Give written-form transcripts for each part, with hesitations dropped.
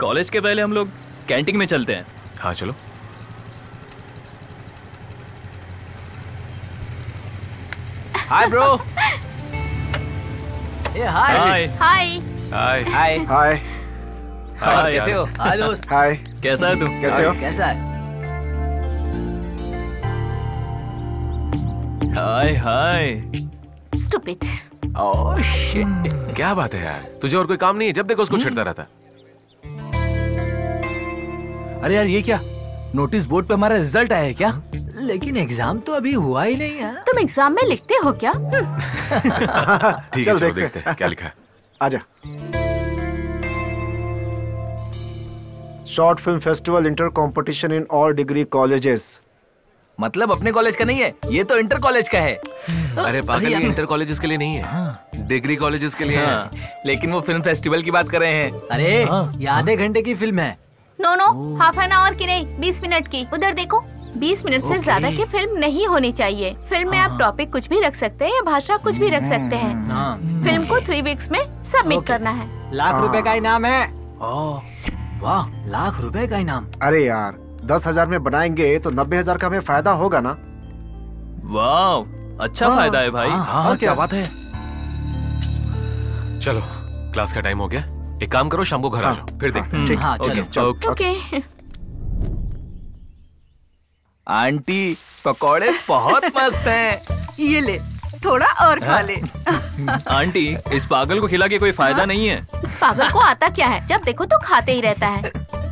College के पहले हम लोग कैंटीन में चलते हैं। हाँ चलो। Hi bro. हाय हाय हाय हाय हाय हाय हाय कैसे हो? हाय दोस्त। हाय कैसा है तू? कैसे हो? कैसा है? Hi hi. Stupid. Oh shit. क्या बात है यार, तुझे और कोई काम नहीं है? जब देखो उसको छिड़ता रहता। अरे यार ये क्या, नोटिस बोर्ड पे हमारा रिजल्ट आया है क्या? लेकिन एग्जाम तो अभी हुआ ही नहीं है। तुम एग्जाम में लिखते हो क्या? ठीक है चल चलो देखते देखते हैं क्या लिखा है। आजा। Short film festival inter competition in all degree colleges. मतलब अपने कॉलेज का नहीं है, ये तो इंटर कॉलेज का है। अरे पागल, ये इंटर कॉलेजेस के लिए नहीं है, डिग्री कॉलेजेस के लिए है। लेकिन वो फिल्म फेस्टिवल की बात कर रहे हैं। अरे ये आधे घंटे की फिल्म है। No no, half an hour की नहीं, 20 मिनट की। उधर देखो, 20 मिनट से ज्यादा की फिल्म नहीं होनी चाहिए। फिल्म में आप टॉपिक कुछ भी रख सकते हैं या भाषा कुछ भी रख सकते हैं। फिल्म को 3 वीक्स में सबमिट करना है। लाख रुपए का इनाम है। वाह, लाख रुपए का इनाम। अरे यार 10,000 में बनाएंगे तो 90,000 का हमें फायदा होगा ना। वाह, अच्छा फायदा है भाई। हाँ क्या बात है। चलो क्लास का टाइम हो गया, एक काम करो शाम को घर आ जाओ, फिर देखते हैं। ठीक। हाँ चलो। ओके। आंटी पकौड़े बहुत मस्त हैं। ये ले, थोड़ा और खा ले। आंटी, इस पागल को खिला के कोई फायदा नहीं है। इस पागल को आता क्या है, जब देखो तो खाते ही रहता है।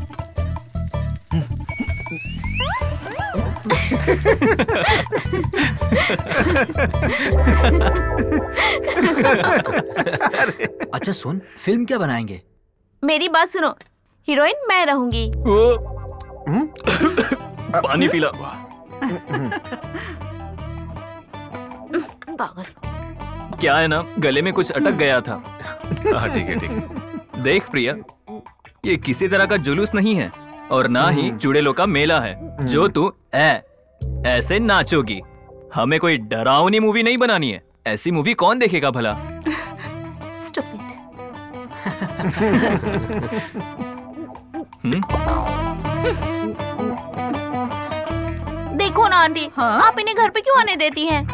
अच्छा सुन, फिल्म क्या बनाएंगे? मेरी बात सुनो, हीरोइन मैं रहूंगी। पानी पिला। पागल। क्या है ना, गले में कुछ अटक गया था। हाँ ठीक है ठीक है। देख प्रिया, ये किसी तरह का जुलूस नहीं है और ना ही चुड़ैलों का मेला है जो तू ऐसे नाचोगी। हमें कोई डरावनी मूवी नहीं बनानी है। ऐसी मूवी कौन देखेगा भला? Stupid। देखो ना आंटी, आप इन्हें घर पे क्यों आने देती हैं?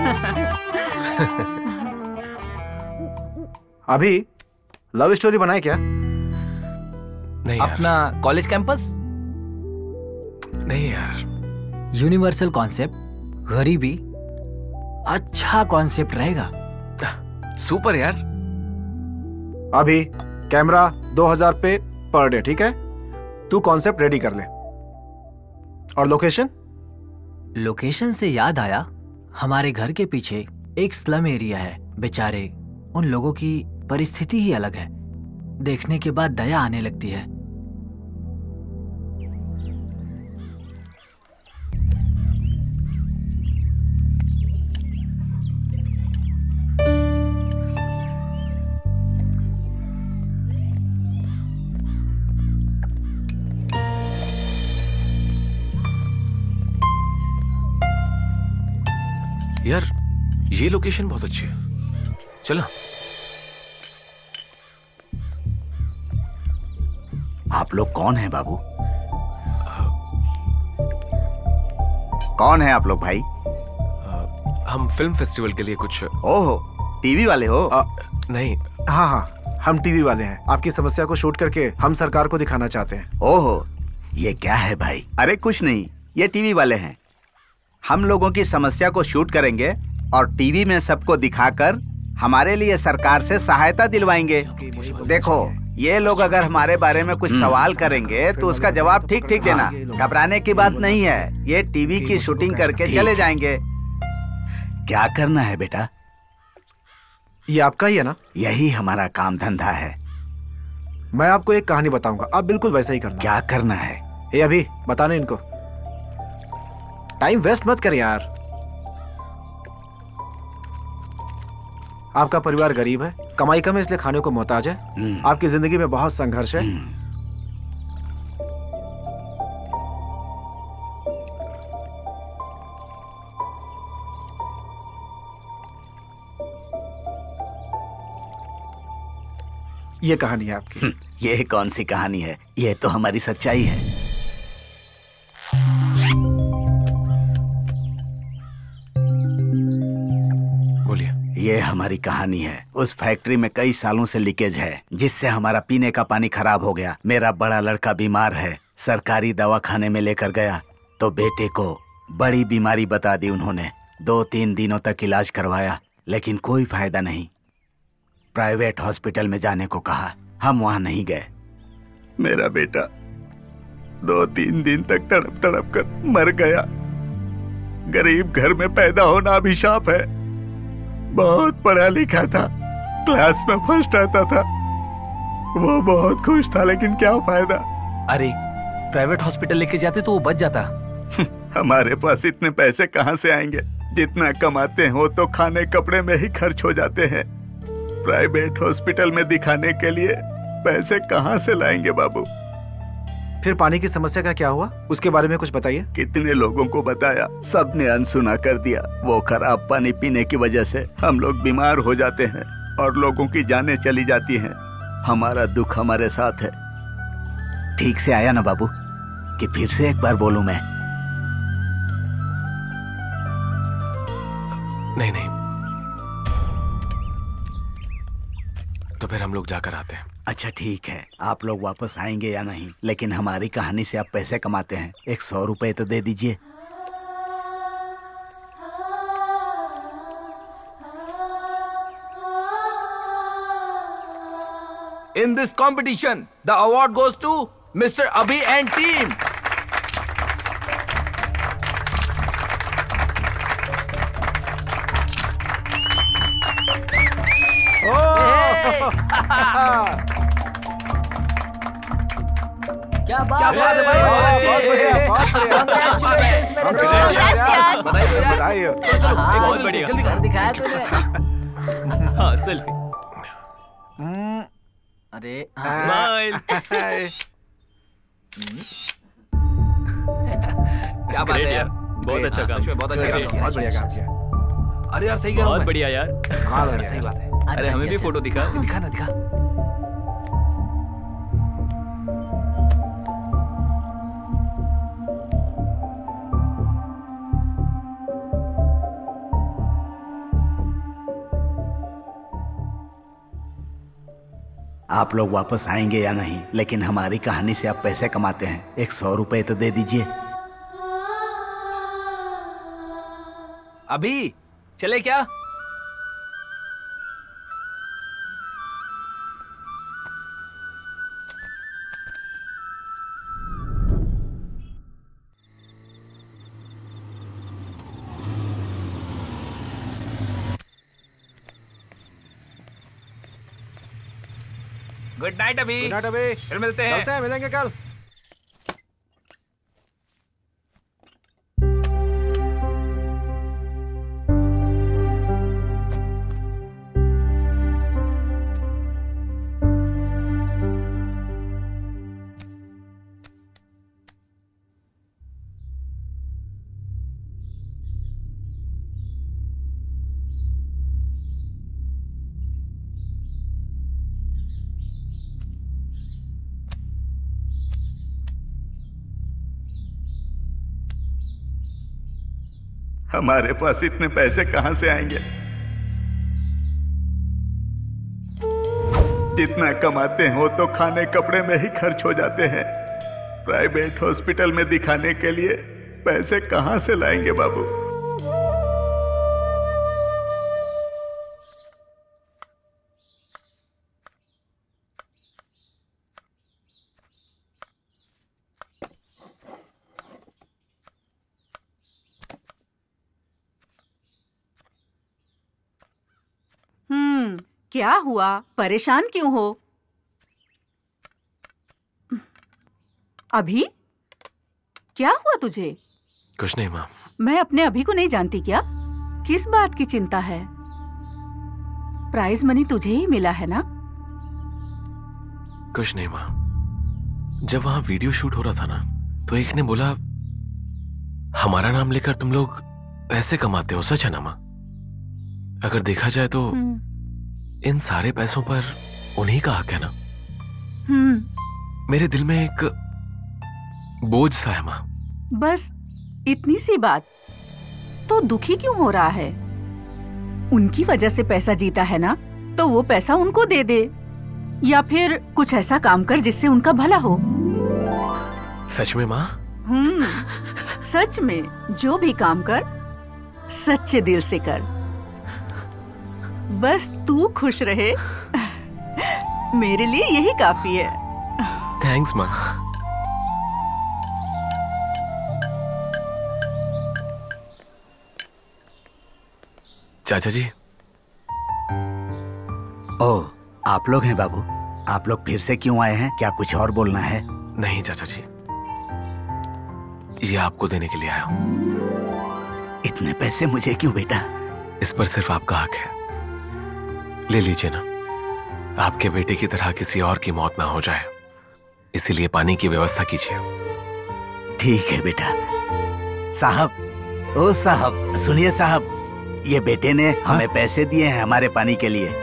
अभी लव स्टोरी बनाए क्या? नहीं यार, अपना कॉलेज कैंपस, नहीं यार। यूनिवर्सल कॉन्सेप्ट, गरीबी, अच्छा कॉन्सेप्ट रहेगा। सुपर यार। अभी कैमरा 2,000 पे पर डे, ठीक है? तू कॉन्सेप्ट रेडी कर ले। और लोकेशन? लोकेशन से याद आया, हमारे घर के पीछे एक स्लम एरिया है। बेचारे उन लोगों की परिस्थिति ही अलग है, देखने के बाद दया आने लगती है। यार ये लोकेशन बहुत अच्छी है, चलना। आप लोग कौन हैं बाबू? कौन है आप लोग भाई? हम फिल्म फेस्टिवल के लिए कुछ। ओहो, टीवी वाले हो? नहीं। हाँ हाँ, हम टीवी वाले हैं। आपकी समस्या को शूट करके हम सरकार को दिखाना चाहते हैं। ओहो, ये क्या है भाई? अरे कुछ नहीं, ये टीवी वाले हैं। हम लोगों की समस्या को शूट करेंगे और टीवी में सबको दिखाकर हमारे लिए सरकार से सहायता दिलवाएंगे। देखो, ये लोग अगर हमारे बारे में कुछ सवाल करेंगे तो उसका जवाब ठीक ठीक देना। घबराने की बात नहीं है, ये टीवी की शूटिंग करके चले जाएंगे। क्या करना है बेटा? ये आपका ही है ना? यही हमारा काम धंधा है। मैं आपको एक कहानी बताऊंगा, आप बिल्कुल वैसा ही करना। क्या करना है? ये अभी बताने इनको। टाइम वेस्ट मत कर यार। आपका परिवार गरीब है, कमाई कम है, इसलिए खाने को मोहताज है। आपकी जिंदगी में बहुत संघर्ष है। ये कहानी है आपकी। ये कौन सी कहानी है, ये तो हमारी सच्चाई है। बोलिए। ये हमारी कहानी है। उस फैक्ट्री में कई सालों से लीकेज है, जिससे हमारा पीने का पानी खराब हो गया। मेरा बड़ा लड़का बीमार है, सरकारी दवाखाने में लेकर गया तो बेटे को बड़ी बीमारी बता दी उन्होंने। 2-3 दिनों तक इलाज करवाया, लेकिन कोई फायदा नहीं। प्राइवेट हॉस्पिटल में जाने को कहा, हम वहां नहीं गए। मेरा बेटा 2-3 दिन तक तड़प तड़प कर मर गया। गरीब घर में पैदा होना अभिशाप है। बहुत पढ़ा लिखा था, क्लास में फर्स्ट आता था। वो बहुत खुश था, लेकिन क्या फायदा। अरे प्राइवेट हॉस्पिटल लेके जाते तो वो बच जाता। हमारे पास इतने पैसे कहाँ से आएंगे? जितना कमाते हैं वो तो खाने कपड़े में ही खर्च हो जाते हैं। प्राइवेट हॉस्पिटल में दिखाने के लिए पैसे कहाँ से लाएंगे बाबू? फिर पानी की समस्या का क्या हुआ, उसके बारे में कुछ बताइए। कितने लोगों को बताया, सबने अनसुना कर दिया। वो खराब पानी पीने की वजह से हम लोग बीमार हो जाते हैं और लोगों की जानें चली जाती हैं। हमारा दुख हमारे साथ है। ठीक से आया ना बाबू, कि फिर से एक बार बोलूं मैं? नहीं, तो फिर हम लोग जाकर आते हैं। अच्छा ठीक है, आप लोग वापस आएंगे या नहीं, लेकिन हमारी कहानी से आप पैसे कमाते हैं। 100 रुपए तो दे दीजिए। In this competition, the award goes to Mr. Abhi and team. क्या बात क्या बात है भाई, बहुत बढ़िया, बहुत बढ़िया। Congratulations मेरे दोस्त। Congrats यार। बधाई हो यार। बधाई हो। चलो चलो, हाँ, एक और बहुत बढ़िया। जल्दी घर कर। दिखाया तूने। हाँ सेल्फी। अरे स्माइल। क्या बात है यार, बहुत अच्छा काम। सच में बहुत अच्छा काम किया। बहुत बढ़िया काम किया। अरे यार सही कह रहा हूँ बहुत मैं। बढ़िया यार। हाँ यार, बढ़िया। सही बात है। अरे अच्छा हमें भी किया, फोटो दिखा। दिखा ना, दिखा। आप लोग वापस आएंगे या नहीं, लेकिन हमारी कहानी से आप पैसे कमाते हैं। 100 रुपए तो दे दीजिए। अभी चले क्या? गुड नाइट अभी। गुड नाइट अभी। फिर मिलते हैं। चलते हैं, मिलेंगे कल। हमारे पास इतने पैसे कहाँ से आएंगे? जितना कमाते हैं वो तो खाने कपड़े में ही खर्च हो जाते हैं। प्राइवेट हॉस्पिटल में दिखाने के लिए पैसे कहाँ से लाएंगे बाबू? क्या हुआ, परेशान क्यों हो? अभी क्या हुआ तुझे? कुछ नहीं माँ। मैं अपने अभी को नहीं जानती क्या? किस बात की चिंता है? प्राइज मनी तुझे ही मिला है ना? कुछ नहीं माँ। जब वहां वीडियो शूट हो रहा था ना, तो एक ने बोला हमारा नाम लेकर तुम लोग पैसे कमाते हो। सच है ना माँ? अगर देखा जाए तो इन सारे पैसों पर उन्हीं का हक है ना। मेरे दिल में एक बोझ सा है माँ। बस इतनी सी बात, तो दुखी क्यों हो रहा है? उनकी वजह से पैसा जीता है ना, तो वो पैसा उनको दे दे, या फिर कुछ ऐसा काम कर जिससे उनका भला हो। सच में माँ? सच में। जो भी काम कर सच्चे दिल से कर, बस तू खुश रहे, मेरे लिए यही काफी है। थैंक्स माँ। चाचा जी। ओह, आप लोग हैं बाबू। आप लोग फिर से क्यों आए हैं? क्या कुछ और बोलना है? नहीं चाचा जी, ये आपको देने के लिए आया हूँ। इतने पैसे मुझे क्यों बेटा? इस पर सिर्फ आपका हक है, ले लीजिए ना। आपके बेटे की तरह किसी और की मौत ना हो जाए, इसीलिए पानी की व्यवस्था कीजिए। ठीक है बेटा। साहब, ओ साहब, सुनिए साहब, ये बेटे ने हमें पैसे दिए हैं हमारे पानी के लिए।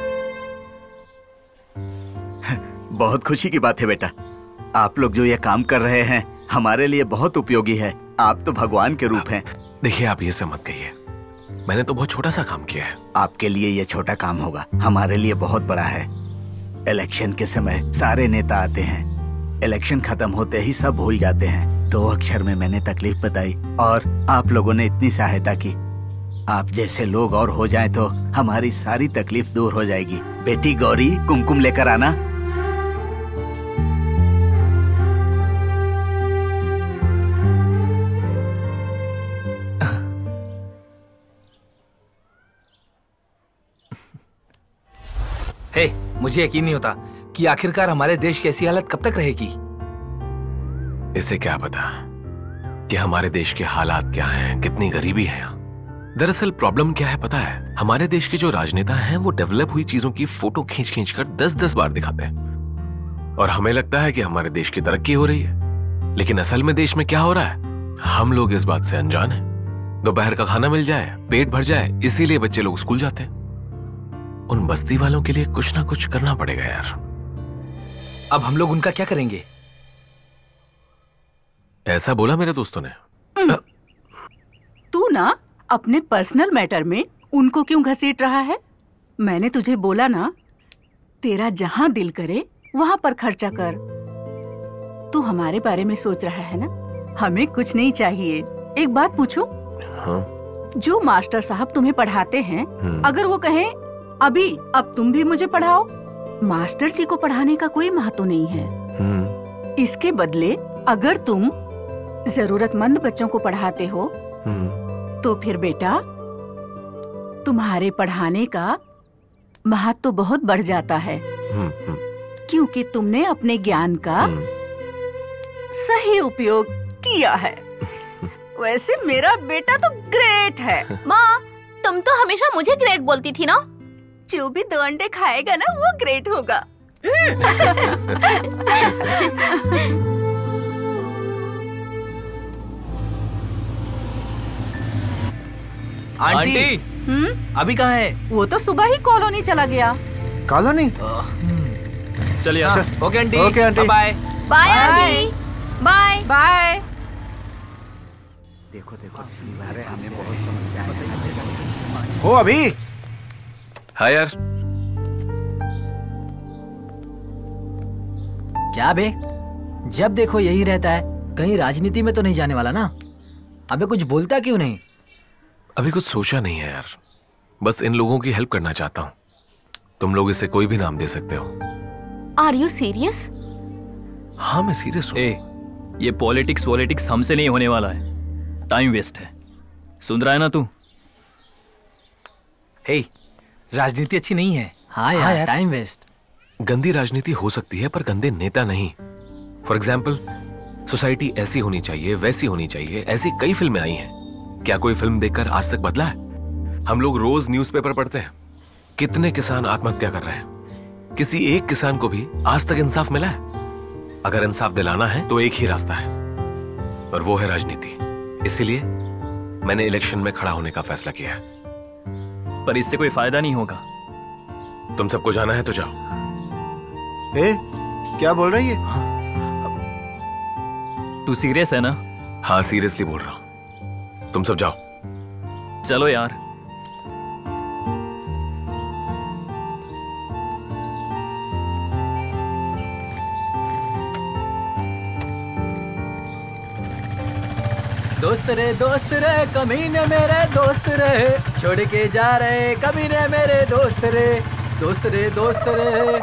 बहुत खुशी की बात है बेटा। आप लोग जो ये काम कर रहे हैं हमारे लिए बहुत उपयोगी है। आप तो भगवान के रूप हैं। देखिए, आप ये सब मत कहिए, मैंने तो बहुत छोटा सा काम किया है। आपके लिए ये छोटा काम होगा, हमारे लिए बहुत बड़ा है। इलेक्शन के समय सारे नेता आते हैं, इलेक्शन खत्म होते ही सब भूल जाते हैं। 2 अक्षर में मैंने तकलीफ बताई और आप लोगों ने इतनी सहायता की। आप जैसे लोग और हो जाएं तो हमारी सारी तकलीफ दूर हो जाएगी। बेटी गौरी, कुमकुम लेकर आना। हे, मुझे यकीन नहीं होता कि आखिरकार हमारे देश की ऐसी हालत कब तक रहेगी। इसे क्या पता कि हमारे देश के हालात क्या हैं, कितनी गरीबी है यहाँ। दरअसल प्रॉब्लम क्या है पता है? हमारे देश के जो राजनेता हैं वो डेवलप हुई चीजों की फोटो खींच खींच कर 10-10 बार दिखाते हैं और हमें लगता है कि हमारे देश की तरक्की हो रही है, लेकिन असल में देश में क्या हो रहा है हम लोग इस बात से अनजान हैं। दोपहर का खाना मिल जाए, पेट भर जाए, इसीलिए बच्चे लोग स्कूल जाते हैं। उन बस्ती वालों के लिए कुछ ना कुछ करना पड़ेगा यार। अब हम लोग उनका क्या करेंगे? ऐसा बोला मेरे दोस्तों ने। तू ना अपने पर्सनल मैटर में उनको क्यों घसीट रहा है? मैंने तुझे बोला ना, तेरा जहां दिल करे वहां पर खर्चा कर। तू हमारे बारे में सोच रहा है ना? हमें कुछ नहीं चाहिए। एक बात पूछूं? हाँ? जो मास्टर साहब तुम्हें पढ़ाते हैं, अगर वो कहें अभी अब तुम भी मुझे पढ़ाओ, मास्टर जी को पढ़ाने का कोई महत्व नहीं है। इसके बदले अगर तुम जरूरतमंद बच्चों को पढ़ाते हो तो फिर बेटा तुम्हारे पढ़ाने का महत्व तो बहुत बढ़ जाता है, क्योंकि तुमने अपने ज्ञान का सही उपयोग किया है। वैसे मेरा बेटा तो ग्रेट है। माँ, तुम तो हमेशा मुझे ग्रेट बोलती थी ना। जो भी 2 अंडे खाएगा ना वो ग्रेट होगा। आंटी, अभी कहाँ है? वो तो सुबह ही कॉलोनी चला गया। कॉलोनी? चलिए। Okay aunty. Okay aunty. Bye bye aunty. Bye bye. देखो देखो, हमें बहुत समस्या हो अभी। हाँ यार। क्या बे, जब देखो यही रहता है, कहीं राजनीति में तो नहीं जाने वाला ना? अबे कुछ बोलता क्यों नहीं? अभी कुछ सोचा नहीं है यार, बस इन लोगों की हेल्प करना चाहता हूँ। तुम लोग इसे कोई भी नाम दे सकते हो। Are you serious? हाँ मैं सीरियस हूँ। ये पॉलिटिक्स हमसे नहीं होने वाला है, टाइम वेस्ट है। सुन रहा है ना तू? हे, राजनीति अच्छी नहीं है। हाँ यार, टाइम वेस्ट। गंदी राजनीति हो सकती है पर गंदे नेता नहीं। फॉर एग्जाम्पल, सोसाइटी ऐसी होनी चाहिए, वैसी होनी चाहिए, ऐसी कई फिल्में आई हैं। क्या कोई फिल्म देखकर आज तक बदला है? हम लोग रोज न्यूज़पेपर पढ़ते हैं, कितने किसान आत्महत्या कर रहे हैं। किसी एक किसान को भी आज तक इंसाफ मिला है? अगर इंसाफ दिलाना है तो एक ही रास्ता है और वो है राजनीति। इसीलिए मैंने इलेक्शन में खड़ा होने का फैसला किया है। पर इससे कोई फायदा नहीं होगा। तुम सबको जाना है तो जाओ, ए, क्या बोल रही है? तू सीरियस है ना? हाँ सीरियसली बोल रहा हूँ। तुम सब जाओ। चलो यार। दोस्त रे कमीने मेरे दोस्त रे, छोड़ के जा रहे कमीने मेरे दोस्त रे, दोस्त रे दोस्त रे।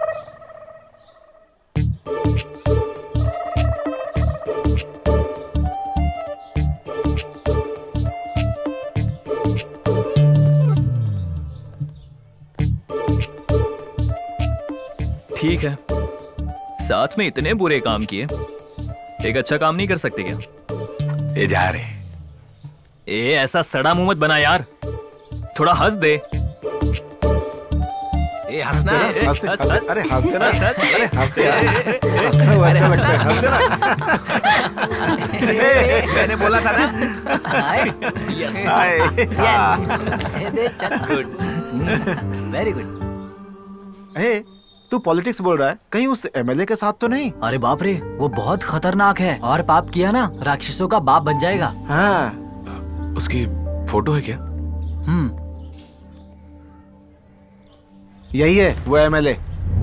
ठीक है, साथ में इतने बुरे काम किए, एक अच्छा काम नहीं कर सकते क्या? ये जा रहे। ए ऐसा सड़ा मुंह मत बना यार, थोड़ा हंस दे। ए हंसना, हंसते, हंस, हंसते, हंस। अरे हंसते ना, हंस, हंस। अरे हंसते यार, हंसते हुए अच्छा लगता है, हंसते ना। मैंने बोला था ना। Good, very good. ए, तू पॉलिटिक्स बोल रहा है, कहीं उस एमएलए के साथ तो नहीं? अरे बाप रे, वो बहुत खतरनाक है और पाप किया ना राक्षसों का बाप बन जाएगा। हाँ। उसकी फोटो है क्या? यही है वो एमएलए।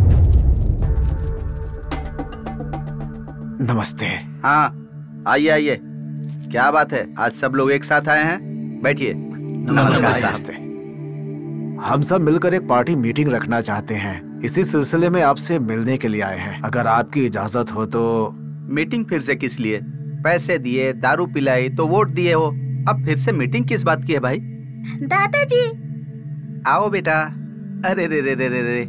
नमस्ते। हाँ आइए आइए, क्या बात है, आज सब लोग एक साथ आए हैं? बैठिए। नमस्ते। हम सब मिलकर एक पार्टी मीटिंग रखना चाहते हैं, इसी सिलसिले में आपसे मिलने के लिए आए हैं, अगर आपकी इजाजत हो तो। मीटिंग फिर से किस लिए? पैसे दिए, दारू पिलाई तो वोट दिए हो, अब फिर से मीटिंग किस बात की है भाई? दादाजी। आओ बेटा। अरे रे रे रे रे रे।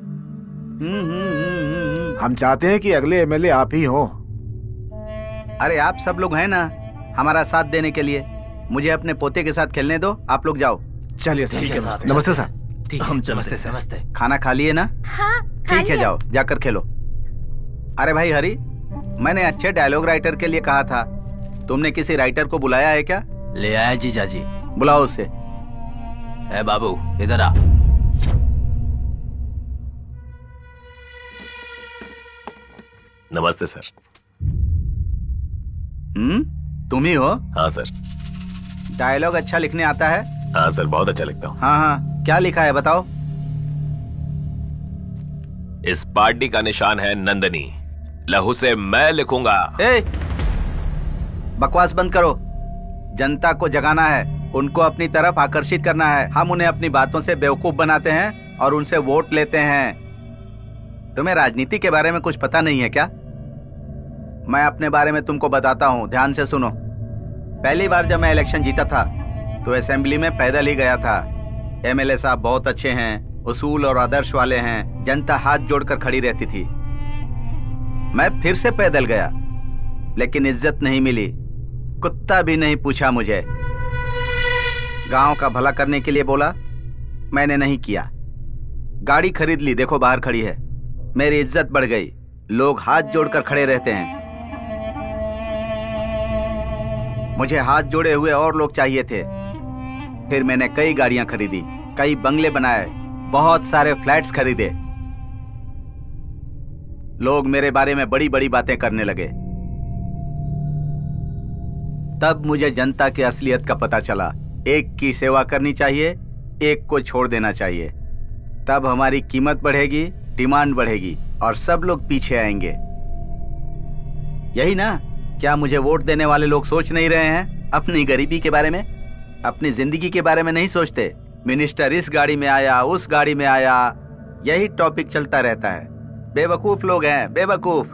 हम चाहते हैं कि अगले एमएलए आप ही हो। अरे आप सब लोग हैं ना हमारा साथ देने के लिए, मुझे अपने पोते के साथ खेलने दो, आप लोग जाओ। चलिए सर, नमस्ते सर। हम नमस्ते सर। नमस्ते। खाना खा लिए ना? हाँ ठीक है, जाओ जाकर खेलो। अरे भाई हरी, मैंने अच्छे डायलॉग राइटर के लिए कहा था, तुमने किसी राइटर को बुलाया है क्या? ले आया जीजा जी। बुलाओ उसे। ए बाबू इधर आ। नमस्ते सर। तुम ही हो? हाँ सर। डायलॉग अच्छा लिखने आता है? हाँ सर, बहुत अच्छा लिखता हूँ। हाँ हाँ, क्या लिखा है बताओ। इस पार्टी का निशान है नंदनी, लहू से मैं लिखूंगा। ए, बकवास बंद करो। जनता को जगाना है, उनको अपनी तरफ आकर्षित करना है। हम उन्हें अपनी बातों से बेवकूफ बनाते हैं और उनसे वोट लेते हैं। तुम्हें राजनीति के बारे में कुछ पता नहीं है क्या? मैं अपने बारे में तुमको बताता हूँ, ध्यान से सुनो। पहली बार जब मैं इलेक्शन जीता था तो असेंबली में पैदल ही गया था। एमएलए साहब बहुत अच्छे हैं, उसूल और आदर्श वाले हैं, जनता हाथ जोड़कर खड़ी रहती थी। मैं फिर से पैदल गया, लेकिन इज्जत नहीं मिली, कुत्ता भी नहीं पूछा मुझे। गांव का भला करने के लिए बोला, मैंने नहीं किया। गाड़ी खरीद ली, देखो बाहर खड़ी है। मेरी इज्जत बढ़ गई, लोग हाथ जोड़कर खड़े रहते हैं। मुझे हाथ जोड़े हुए और लोग चाहिए थे। फिर मैंने कई गाड़ियां खरीदी, कई बंगले बनाए, बहुत सारे फ्लैट्स खरीदे। लोग मेरे बारे में बड़ी बड़ी बातें करने लगे। तब मुझे जनता की असलियत का पता चला। एक की सेवा करनी चाहिए, एक को छोड़ देना चाहिए। तब हमारी कीमत बढ़ेगी, डिमांड बढ़ेगी और सब लोग पीछे आएंगे। यही ना? क्या मुझे वोट देने वाले लोग सोच नहीं रहे हैं अपनी गरीबी के बारे में, अपनी जिंदगी के बारे में नहीं सोचते? मिनिस्टर इस गाड़ी में आया, उस गाड़ी में आया, यही टॉपिक चलता रहता है। बेवकूफ लोग हैं, बेवकूफ।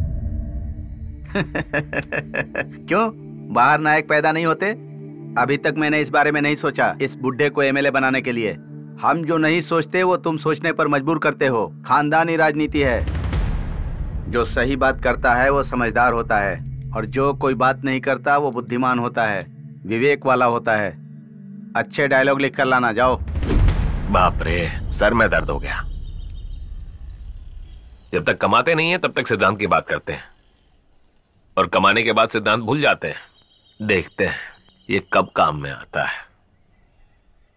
क्यों बाहर नायक पैदा नहीं होते? अभी तक मैंने इस बारे में नहीं सोचा, इस बुड्ढे को एमएलए बनाने के लिए। हम जो नहीं सोचते वो तुम सोचने पर मजबूर करते हो। खानदानी राजनीति है। जो सही बात करता है वो समझदार होता है, और जो कोई बात नहीं करता वो बुद्धिमान होता है, विवेक वाला होता है। अच्छे डायलॉग लिख कर लाना, जाओ। बाप रे, सर में दर्द हो गया। जब तक कमाते नहीं है तब तक सिद्धांत की बात करते हैं, और कमाने के बाद सिद्धांत भूल जाते हैं। देखते हैं ये कब काम में आता है।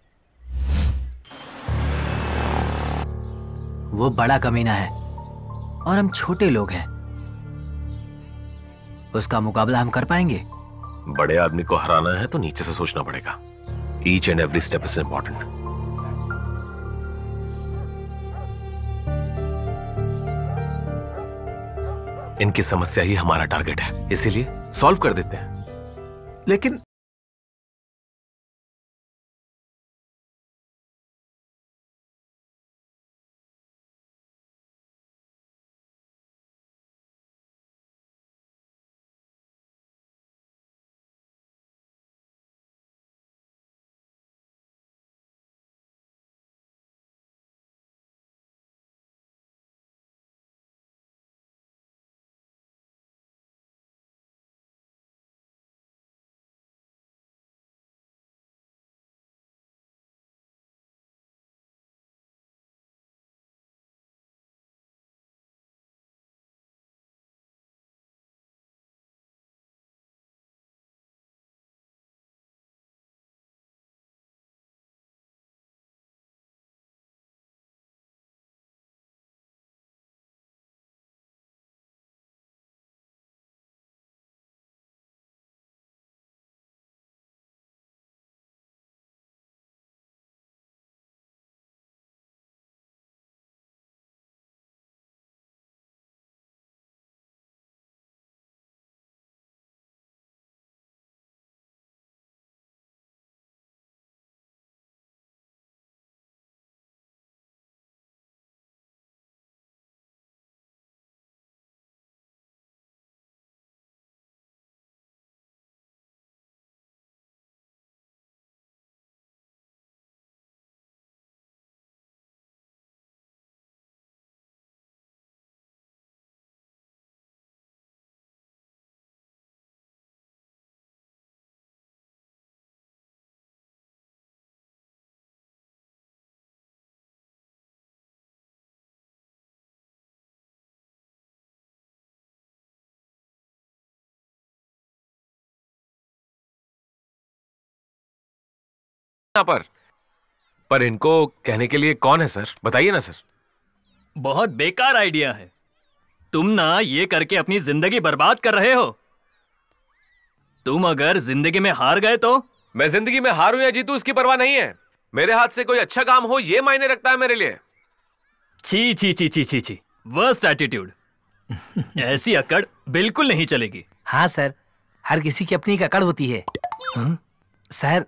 वो बड़ा कमीना है, और हम छोटे लोग हैं। उसका मुकाबला हम कर पाएंगे? बड़े आदमी को हराना है तो नीचे से सोचना पड़ेगा। Each and every step is important. इनकी समस्या ही हमारा टारगेट है, इसीलिए सॉल्व कर देते हैं। लेकिन यहाँ पर इनको कहने के लिए कौन है सर? बताइए ना सर। बहुत बेकार आइडिया है। तुम ना ये करके अपनी जिंदगी बर्बाद कर रहे हो। तुम अगर जिंदगी में हार गए तो? मैं जिंदगी में हारूं या जीतूं इसकी परवाह नहीं है। मेरे हाथ से कोई अच्छा काम हो ये मायने रखता है मेरे लिए। छी छी छी छी छी छी, वर्स्ट एटीट्यूड। ऐसी अकड़ बिल्कुल नहीं चलेगी। हाँ सर, हर किसी की अपनी एक अकड़ होती है। सर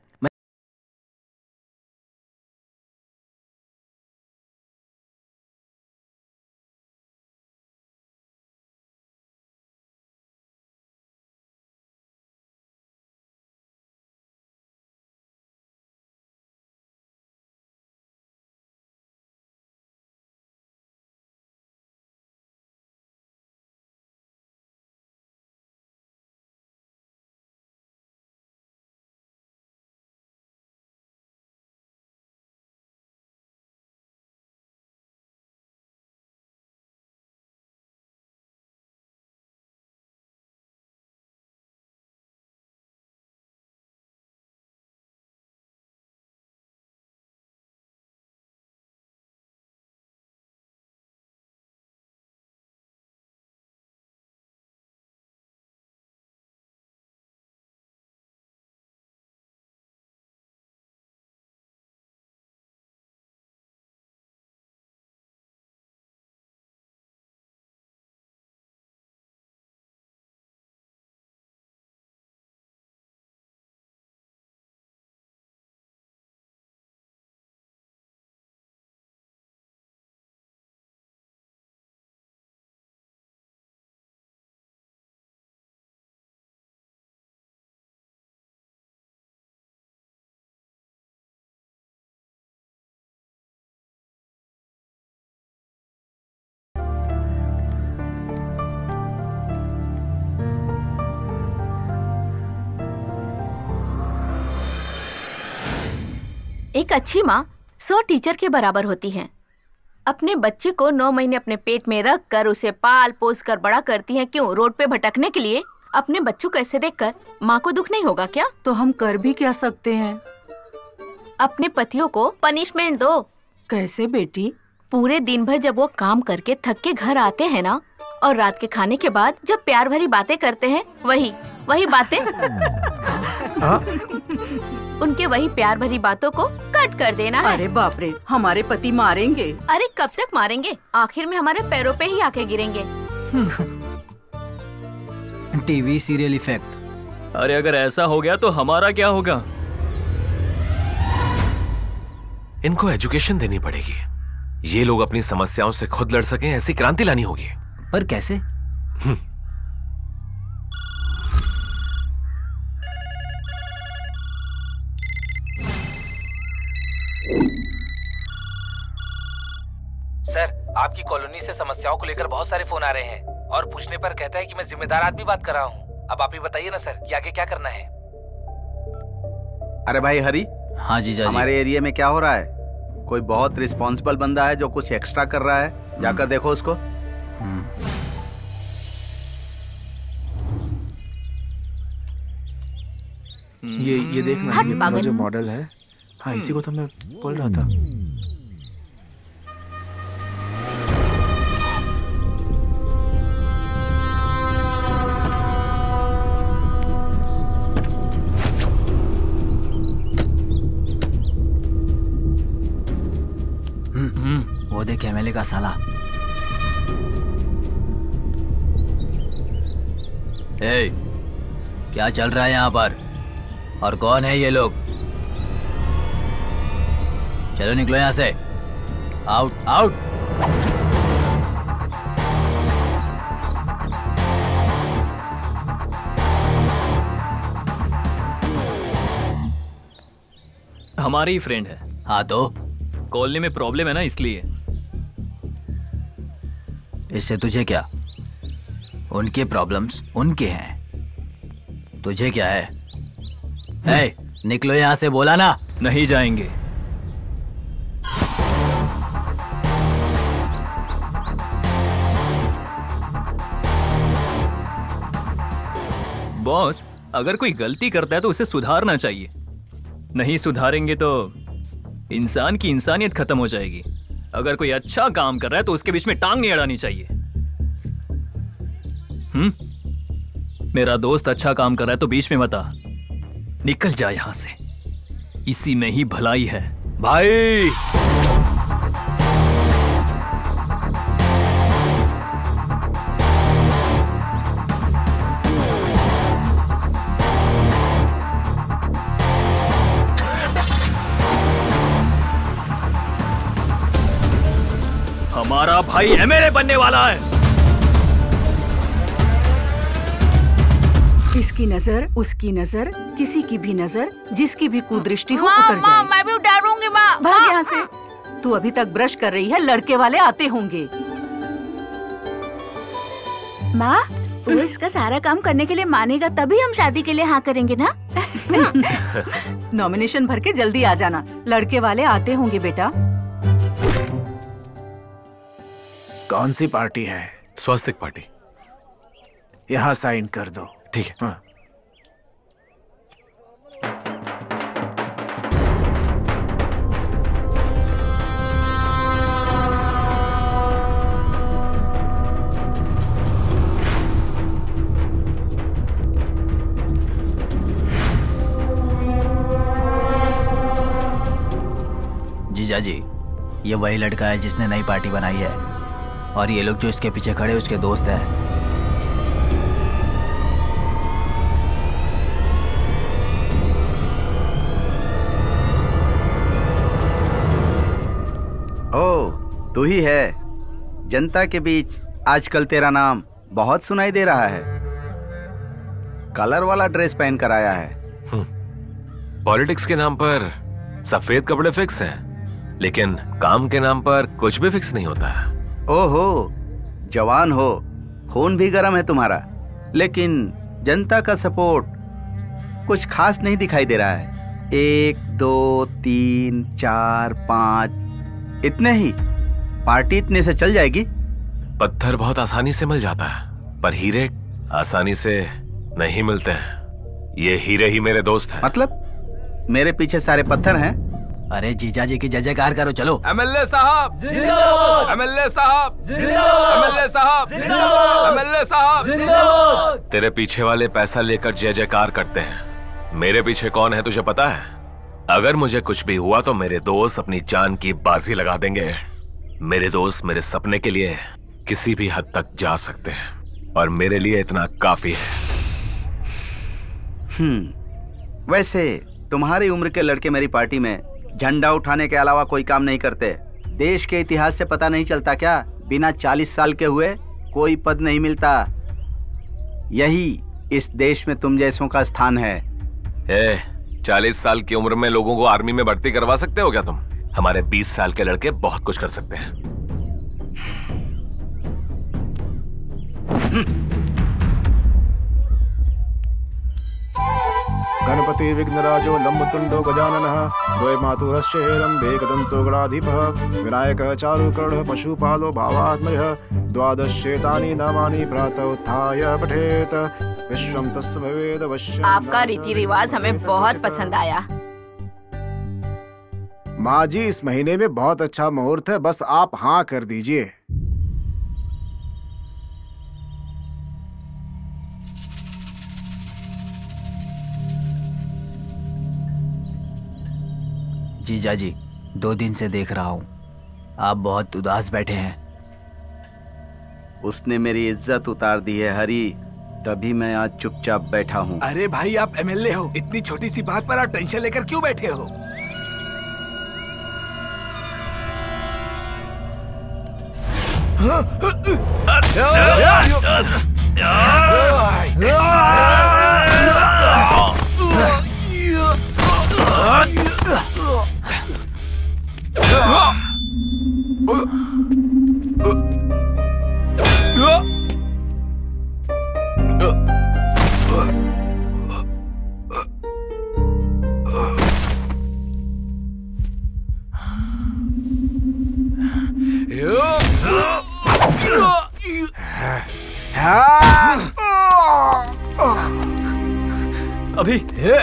एक अच्छी माँ 100 टीचर के बराबर होती है। अपने बच्चे को 9 महीने अपने पेट में रख कर उसे पाल पोस कर बड़ा करती है। क्यों? रोड पे भटकने के लिए? अपने बच्चों को ऐसे देखकर माँ को दुख नहीं होगा क्या? तो हम कर भी क्या सकते हैं? अपने पतियों को पनिशमेंट दो। कैसे बेटी? पूरे दिन भर जब वो काम करके थक के घर आते हैं ना, और रात के खाने के बाद जब प्यार भरी बातें करते हैं, वही बातें उनके वही प्यार भरी बातों को कट कर देना है। अरे बाप रे, हमारे पति मारेंगे। अरे कब तक मारेंगे, आखिर में हमारे पैरों पे ही आके गिरेंगे। TV serial effect. अरे अगर ऐसा हो गया तो हमारा क्या होगा? इनको एजुकेशन देनी पड़ेगी। ये लोग अपनी समस्याओं से खुद लड़ सकें, ऐसी क्रांति लानी होगी। पर कैसे? सर, आपकी कॉलोनी से समस्याओं को लेकर बहुत सारे फोन आ रहे हैं और पूछने पर कहता है कि मैं जिम्मेदार आदमी बात कर रहा हूँ। अब आप ही बताइए ना सर कि आगे क्या करना है। अरे भाई हरी। हाँ जीजा जी। हमारे एरिया में क्या हो रहा है? कोई बहुत रिस्पॉन्सिबल बंदा है जो कुछ एक्स्ट्रा कर रहा है, जाकर देखो उसको। ये देखना, ये अपना जो मॉडल है, हाँ इसी को तो मैं बोल रहा था। वो देख एमएलए का साला। ए, क्या चल रहा है यहाँ पर और कौन है ये लोग? चलो निकलो यहाँ से। Out out. हमारी ही फ्रेंड है। हाँ तो कॉलोनी में प्रॉब्लम है ना, इसलिए। इससे तुझे क्या? उनके प्रॉब्लम्स उनके हैं, तुझे क्या है? ए, निकलो यहाँ से, बोला ना। नहीं जाएंगे। बॉस, अगर कोई गलती करता है तो उसे सुधारना चाहिए। नहीं सुधारेंगे तो इंसान की इंसानियत खत्म हो जाएगी। अगर कोई अच्छा काम कर रहा है तो उसके बीच में टांग नहीं अड़ानी चाहिए। मेरा दोस्त अच्छा काम कर रहा है तो बीच में मत आ, निकल जा यहां से। इसी में ही भलाई है भाई। हमारा भाई एमएलए बनने वाला है। इसकी नजर, उसकी नजर, किसी की भी नजर, जिसकी भी कुदृष्टि हो उतर जाए। मैं भी डरूंगी माँ। भाग यहाँ से। तू अभी तक ब्रश कर रही है, लड़के वाले आते होंगे। माँ, वो इसका सारा काम करने के लिए मानेगा तभी हम शादी के लिए हाँ करेंगे ना। नॉमिनेशन भर के जल्दी आ जाना, लड़के वाले आते होंगे बेटा। कौन सी पार्टी है? स्वास्तिक पार्टी। यहाँ साइन कर दो। ठीक है। हाँ। जीजा जी, ये वही लड़का है जिसने नई पार्टी बनाई है, और ये लोग जो इसके पीछे खड़े उसके दोस्त हैं। ओ, तू ही है। जनता के बीच आजकल तेरा नाम बहुत सुनाई दे रहा है। कलर वाला ड्रेस पहन कर आया है। पॉलिटिक्स के नाम पर सफेद कपड़े फिक्स हैं, लेकिन काम के नाम पर कुछ भी फिक्स नहीं होता। ओहो, जवान हो, खून भी गर्म है तुम्हारा, लेकिन जनता का सपोर्ट कुछ खास नहीं दिखाई दे रहा है। 1 2 3 4 5 इतने ही? पार्टी इतने से चल जाएगी? पत्थर बहुत आसानी से मिल जाता है, पर हीरे आसानी से नहीं मिलते हैं। ये हीरे ही मेरे दोस्त हैं। मतलब मेरे पीछे सारे पत्थर हैं? अरे जीजा जी की जय जयकार करो, चलो। एमएलए साहब जिंदाबाद, एमएलए साहब जिंदाबाद, एमएलए साहब जिंदाबाद, एमएलए साहब जिंदाबाद। तेरे पीछे वाले पैसा लेकर जय जयकार करते हैं, मेरे पीछे कौन है तुझे पता है? अगर मुझे कुछ भी हुआ तो मेरे दोस्त अपनी जान की बाजी लगा देंगे। मेरे दोस्त मेरे सपने के लिए किसी भी हद तक जा सकते हैं और मेरे लिए इतना काफी है। वैसे तुम्हारी उम्र के लड़के मेरी पार्टी में झंडा उठाने के अलावा कोई काम नहीं करते। देश के इतिहास से पता नहीं चलता क्या? बिना 40 साल के हुए कोई पद नहीं मिलता। यही इस देश में तुम जैसों का स्थान है। 40 साल की उम्र में लोगों को आर्मी में भर्ती करवा सकते हो क्या तुम? हमारे 20 साल के लड़के बहुत कुछ कर सकते हैं। गणपति विघ्नराजो लंबतुंडो गजाननः द्वय मातुरश्चेरम्बे एकदन्तो गणाधिपः विनायकः चारुकर्णः पशुपालो भावात्मजः द्वादशेतानि नामानि प्रातः उत्थाय पठेत विश्वं तस्य भवेद अवश्यम्। आपका रीति रिवाज हमें बहुत पसंद आया। माँ जी, इस महीने में बहुत अच्छा मुहूर्त है, बस आप हाँ कर दीजिए। जीजा जी, 2 दिन से देख रहा हूँ आप बहुत उदास बैठे हैं। उसने मेरी इज्जत उतार दी है हरी, तभी मैं आज चुपचाप बैठा हूँ। अरे भाई, आप एमएलए हो, इतनी छोटी सी बात पर आप टेंशन लेकर क्यों बैठे हो? अभी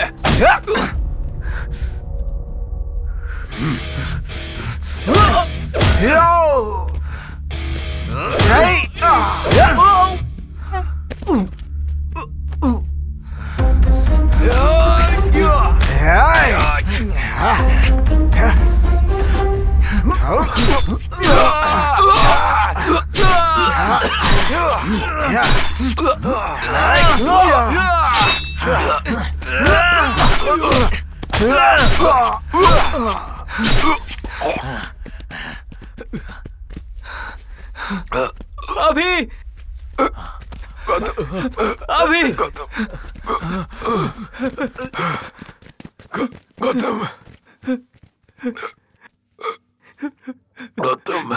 गौतम,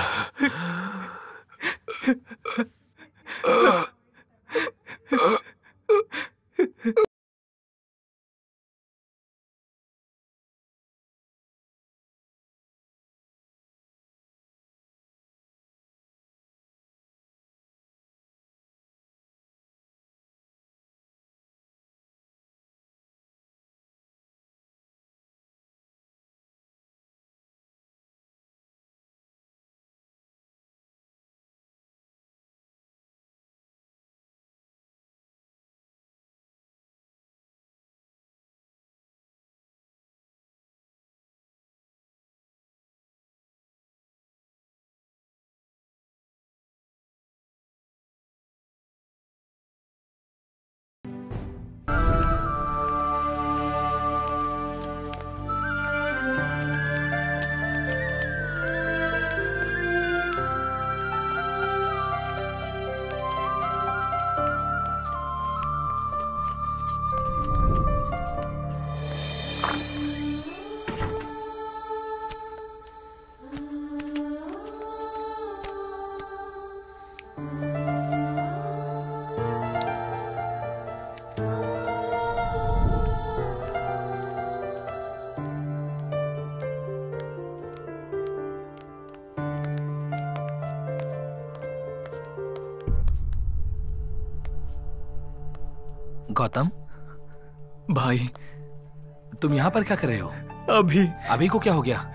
गौतम भाई, तुम यहाँ पर क्या कर रहे हो? अभी को क्या हो गया?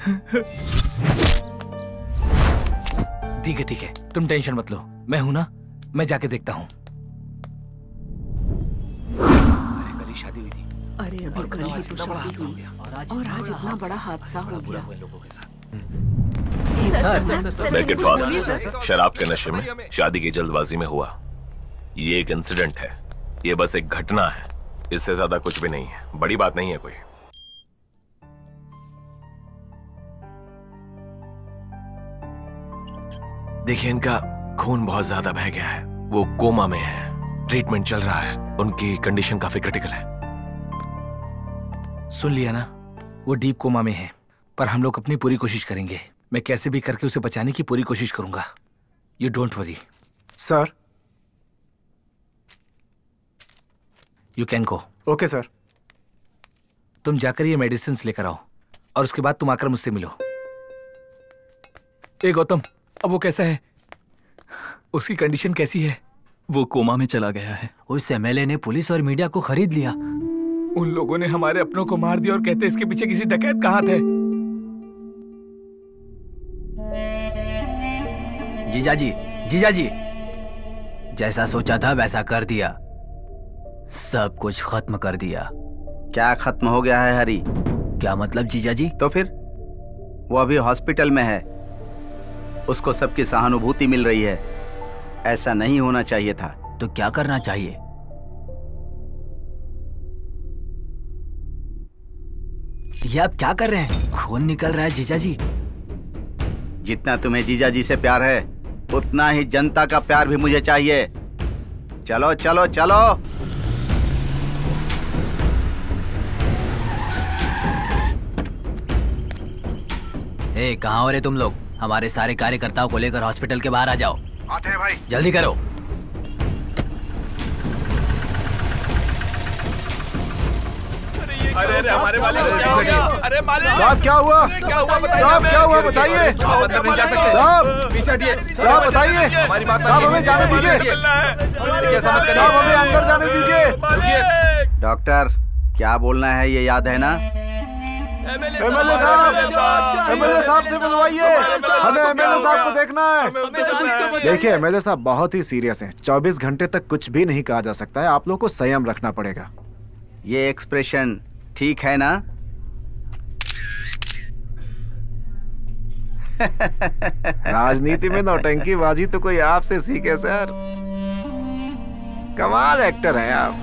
ठीक है, तुम टेंशन मत लो, मैं हूं ना, मैं जाके देखता हूँ। अरे कल ही शादी हुई थी। अरे अभी कल ही तो शादी हुई और आज इतना बड़ा हादसा हो गया। लोगों के साथ Make it fast. शराब के नशे में शादी की जल्दबाजी में हुआ। ये एक इंसिडेंट है, ये बस एक घटना है, इससे ज्यादा कुछ भी नहीं है, बड़ी बात नहीं है कोई। देखिए इनका खून बहुत ज्यादा बह गया है, वो कोमा में है, ट्रीटमेंट चल रहा है, उनकी कंडीशन काफी क्रिटिकल है। सुन लिया ना, वो डीप कोमा में है, पर हम लोग अपनी पूरी कोशिश करेंगे। मैं कैसे भी करके उसे बचाने की पूरी कोशिश करूंगा। You don't worry. Sir. You can go. Okay sir. तुम जाकर ये मेडिसिन लेकर आओ और उसके बाद तुम आकर मुझसे मिलो। ए गौतम, अब वो कैसा है? उसकी कंडीशन कैसी है? वो कोमा में चला गया है। उस एमएलए ने पुलिस और मीडिया को खरीद लिया। उन लोगों ने हमारे अपनों को मार दिया और कहते इसके पीछे किसी डकैत का हाथ है। जीजाजी, जैसा सोचा था वैसा कर दिया, सब कुछ खत्म कर दिया। क्या खत्म हो गया है हरी? क्या मतलब जीजाजी? तो फिर वो अभी हॉस्पिटल में है, उसको सबकी सहानुभूति मिल रही है। ऐसा नहीं होना चाहिए था। तो क्या करना चाहिए? ये आप क्या कर रहे हैं? खून निकल रहा है जीजाजी। जितना तुम्हें जीजाजी से प्यार है उतना ही जनता का प्यार भी मुझे चाहिए। चलो चलो चलो। ए, कहाँ हो रे तुम लोग? हमारे सारे कार्यकर्ताओं को लेकर हॉस्पिटल के बाहर आ जाओ। आते हैं भाई। जल्दी करो। अरे हमारे वाले को क्या हो गया? अरे मालिक साहब क्या हुआ? क्या हुआ बताइए? साहब क्या हुआ बताइए? साहब पीछे हटिए। साहब बताइए। हमारी बात साहब हमें जाने दीजिए। साहब हमें अंदर जाने दीजिए। डॉक्टर क्या बोलना है ये याद है ना? एमएलए साहब से बुलवाइए, हमें एमएलए साहब को देखना है। देखिए एमएलए साहब बहुत ही सीरियस हैं, 24 घंटे तक कुछ भी नहीं कहा जा सकता है, आप लोग को संयम रखना पड़ेगा। ये एक्सप्रेशन ठीक है ना? राजनीति में नौटंकीबाजी तो कोई आपसे सीखे सर, कमाल एक्टर हैं आप।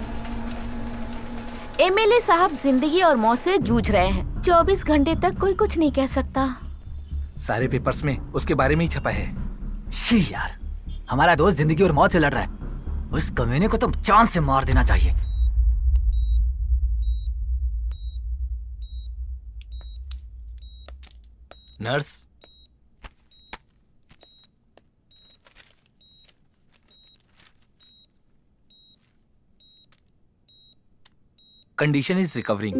एमएलए साहब जिंदगी और मौत से जूझ रहे हैं, 24 घंटे तक कोई कुछ नहीं कह सकता। सारे पेपर्स में उसके बारे में ही छपा है। शी यार, हमारा दोस्त जिंदगी और मौत से लड़ रहा है, उस कमीने को तो चांद से मार देना चाहिए। Nurse, condition is recovering.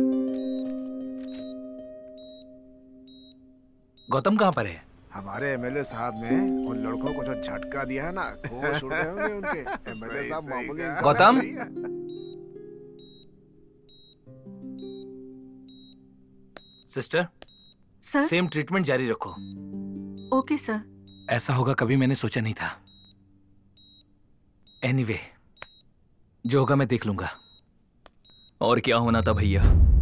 Gautam कहाँ पर है? हमारे एमएलए साहब ने उन लड़कों को जो झटका दिया है ना, होश उड़ गए होंगे उनके। एमएलए साहब मामूली इंसान Gautam, sister sir. Same treatment जारी रखो। Okay sir. ऐसा होगा कभी मैंने सोचा नहीं था। एनीवे, जो होगा मैं देख लूंगा। और क्या होना था भैया,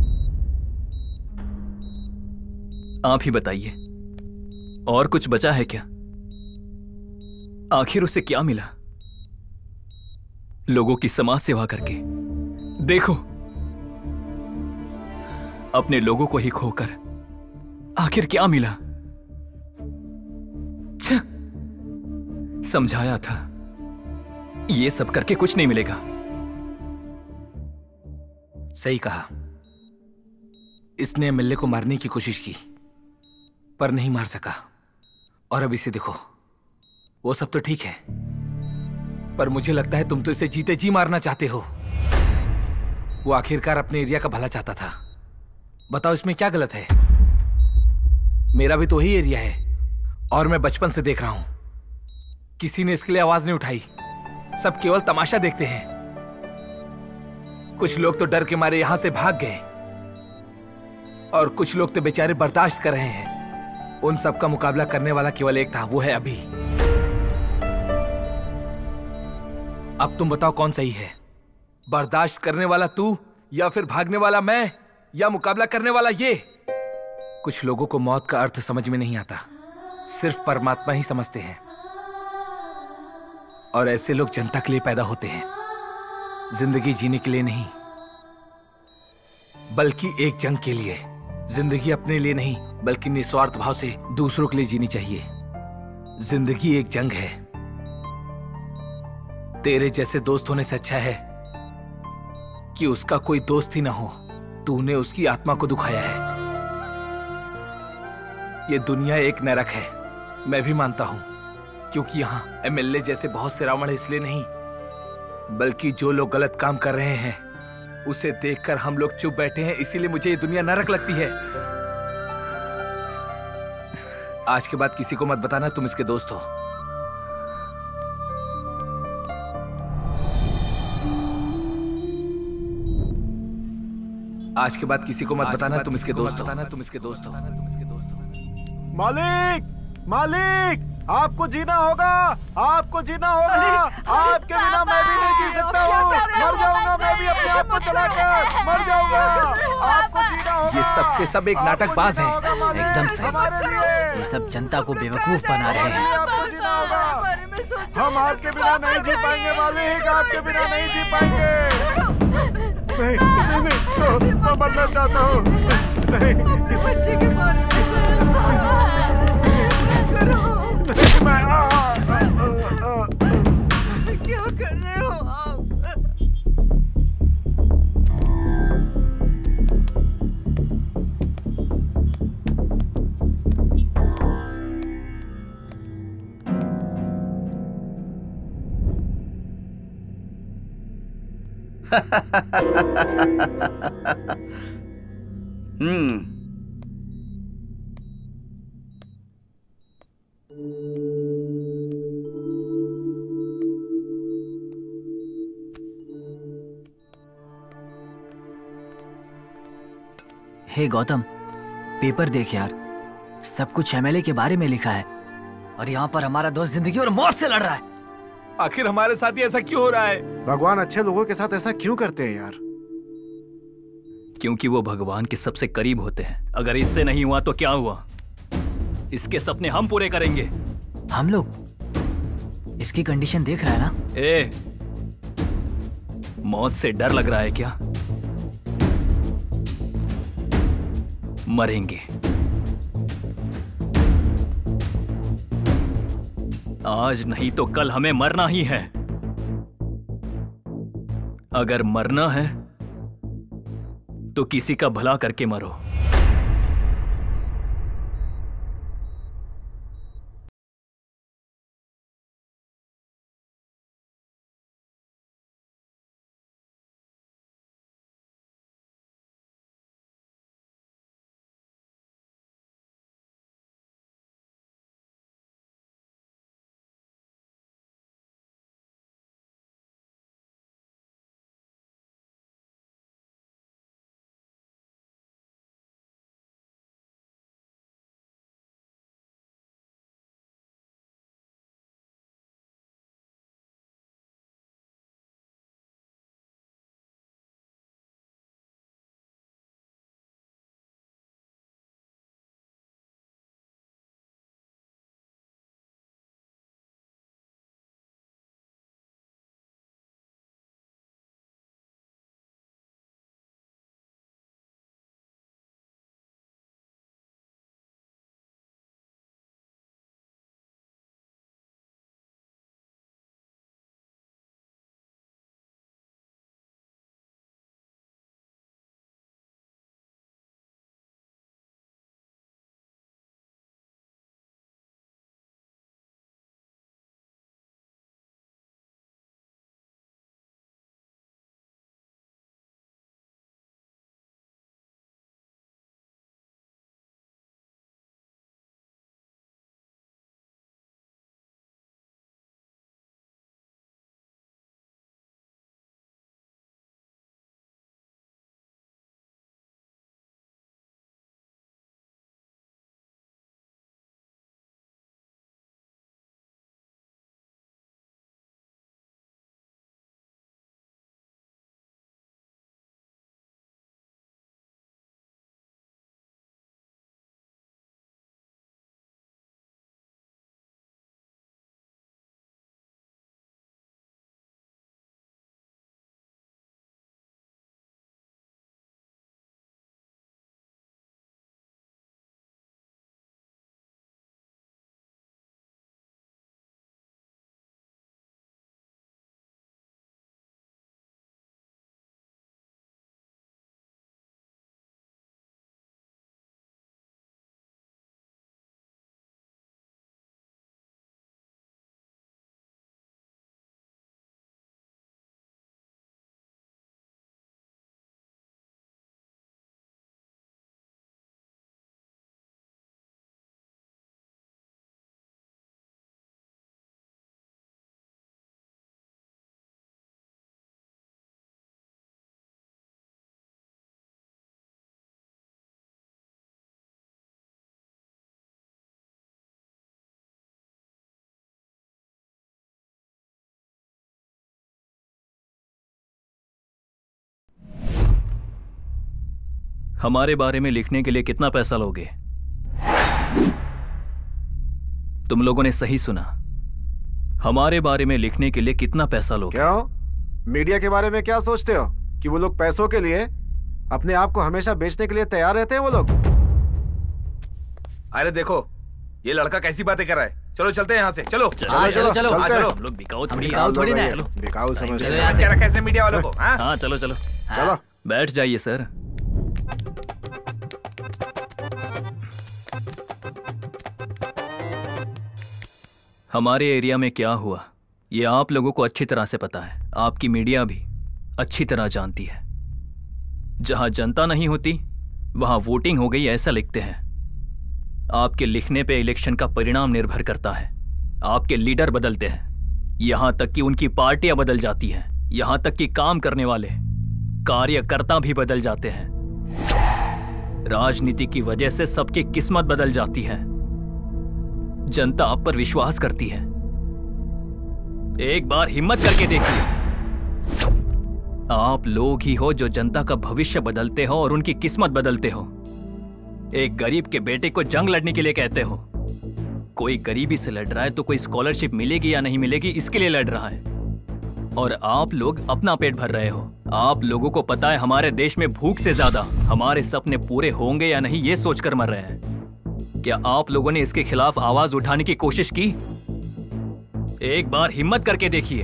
आप ही बताइए। और कुछ बचा है क्या? आखिर उसे क्या मिला लोगों की समाज सेवा करके? देखो, अपने लोगों को ही खोकर आखिर क्या मिला? समझाया था ये सब करके कुछ नहीं मिलेगा। सही कहा, इसने एमएलए को मारने की कोशिश की पर नहीं मार सका, और अब इसे देखो। वो सब तो ठीक है, पर मुझे लगता है तुम तो इसे जीते जी मारना चाहते हो। वो आखिरकार अपने एरिया का भला चाहता था। बताओ इसमें क्या गलत है? मेरा भी तो वही एरिया है और मैं बचपन से देख रहा हूं, किसी ने इसके लिए आवाज नहीं उठाई। सब केवल तमाशा देखते हैं। कुछ लोग तो डर के मारे यहां से भाग गए। और कुछ लोग तो बेचारे बर्दाश्त कर रहे हैं। उन सब का मुकाबला करने वाला केवल एक था, वो है अभी। अब तुम बताओ कौन सही है, बर्दाश्त करने वाला तू या फिर भागने वाला मैं या मुकाबला करने वाला ये? कुछ लोगों को मौत का अर्थ समझ में नहीं आता, सिर्फ परमात्मा ही समझते हैं। और ऐसे लोग जनता के लिए पैदा होते हैं, जिंदगी जीने के लिए नहीं, बल्कि एक जंग के लिए। जिंदगी अपने लिए नहीं बल्कि निस्वार्थ भाव से दूसरों के लिए जीनी चाहिए। जिंदगी एक जंग है। तेरे जैसे दोस्त होने से अच्छा है कि उसका कोई दोस्त ही ना हो। तूने उसकी आत्मा को दुखाया है। ये दुनिया एक नरक है, मैं भी मानता हूं, क्योंकि यहां एमएलए जैसे बहुत से रावण इसलिए नहीं, बल्कि जो लोग गलत काम कर रहे हैं उसे देखकर हम लोग चुप बैठे हैं, इसीलिए मुझे ये दुनिया नरक लगती है। आज के बाद किसी को मत बताना तुम इसके दोस्त हो। आज के बाद किसी को मत बताना तुम इसके दोस्त हो। मालिक, मालिक, आपको जीना होगा, आपको जीना होगा। आपके बिना मैं भी नहीं जी सकता हूँ। मर जाऊंगा मैं भी अपने आप को चलाकर, मर जाऊंगा। आपको जीना होगा। ये सब के सब एक नाटकबाज हैं। एकदम सही। ये सब जनता को बेवकूफ बना रहे हैं। आपको जीना होगा। हम आपके बिना नहीं जी पाएंगे मालिक, आपके बिना नहीं जी पाएंगे। नहीं, नहीं, नहीं, तो मैं मरना चाहता हूँ। नहीं, बच्चे के बारे में क्या कर रहे हो आप? हे गौतम, पेपर देख यार, सब कुछ एमएलए के बारे में लिखा है और यहाँ पर हमारा दोस्त जिंदगी और मौत से लड़ रहा है। आखिर हमारे साथ ही ऐसा क्यों हो रहा है? भगवान अच्छे लोगों के साथ ऐसा क्यों करते हैं यार? क्योंकि वो भगवान के सबसे करीब होते हैं। अगर इससे नहीं हुआ तो क्या हुआ? इसके सपने हम पूरे करेंगे। हम लोग? इसकी कंडीशन देख रहा है ना? मौत से डर लग रहा है क्या? मरेंगे। आज नहीं तो कल हमें मरना ही है। अगर मरना है तो किसी का भला करके मरो। हमारे बारे में लिखने के लिए कितना पैसा लोगे? तुम लोगों ने सही सुना, हमारे बारे में लिखने के लिए कितना पैसा लोगे? क्यों? मीडिया के बारे में क्या सोचते हो कि वो लोग पैसों के लिए अपने आप को हमेशा बेचने के लिए तैयार रहते हैं वो लोग? अरे देखो ये लड़का कैसी बातें कर रहा है। चलो चलते हैं यहाँ से। चलो चलो चलो चलो चलो। हम लोग बिकाऊ थोड़ी ना। चलो बिकाऊ समझते क्या रखा है इसने मीडिया वालों को? हाँ चलो चलो चलो बैठ जाइए सर। हमारे एरिया में क्या हुआ ये आप लोगों को अच्छी तरह से पता है, आपकी मीडिया भी अच्छी तरह जानती है। जहां जनता नहीं होती वहां वोटिंग हो गई ऐसा लिखते हैं। आपके लिखने पे इलेक्शन का परिणाम निर्भर करता है। आपके लीडर बदलते हैं, यहां तक कि उनकी पार्टियां बदल जाती हैं, यहां तक कि काम करने वाले कार्यकर्ता भी बदल जाते हैं। राजनीति की वजह से सबकी किस्मत बदल जाती है। जनता आप पर विश्वास करती है। एक बार हिम्मत करके देखिए, आप लोग ही हो जो जनता का भविष्य बदलते हो और उनकी किस्मत बदलते हो। एक गरीब के बेटे को जंग लड़ने के लिए कहते हो। कोई गरीबी से लड़ रहा है तो कोई स्कॉलरशिप मिलेगी या नहीं मिलेगी इसके लिए लड़ रहा है, और आप लोग अपना पेट भर रहे हो। आप लोगों को पता है हमारे देश में भूख से ज्यादा हमारे सपने पूरे होंगे या नहीं ये सोचकर मर रहे हैं। क्या आप लोगों ने इसके खिलाफ आवाज उठाने की कोशिश की? एक बार हिम्मत करके देखिए।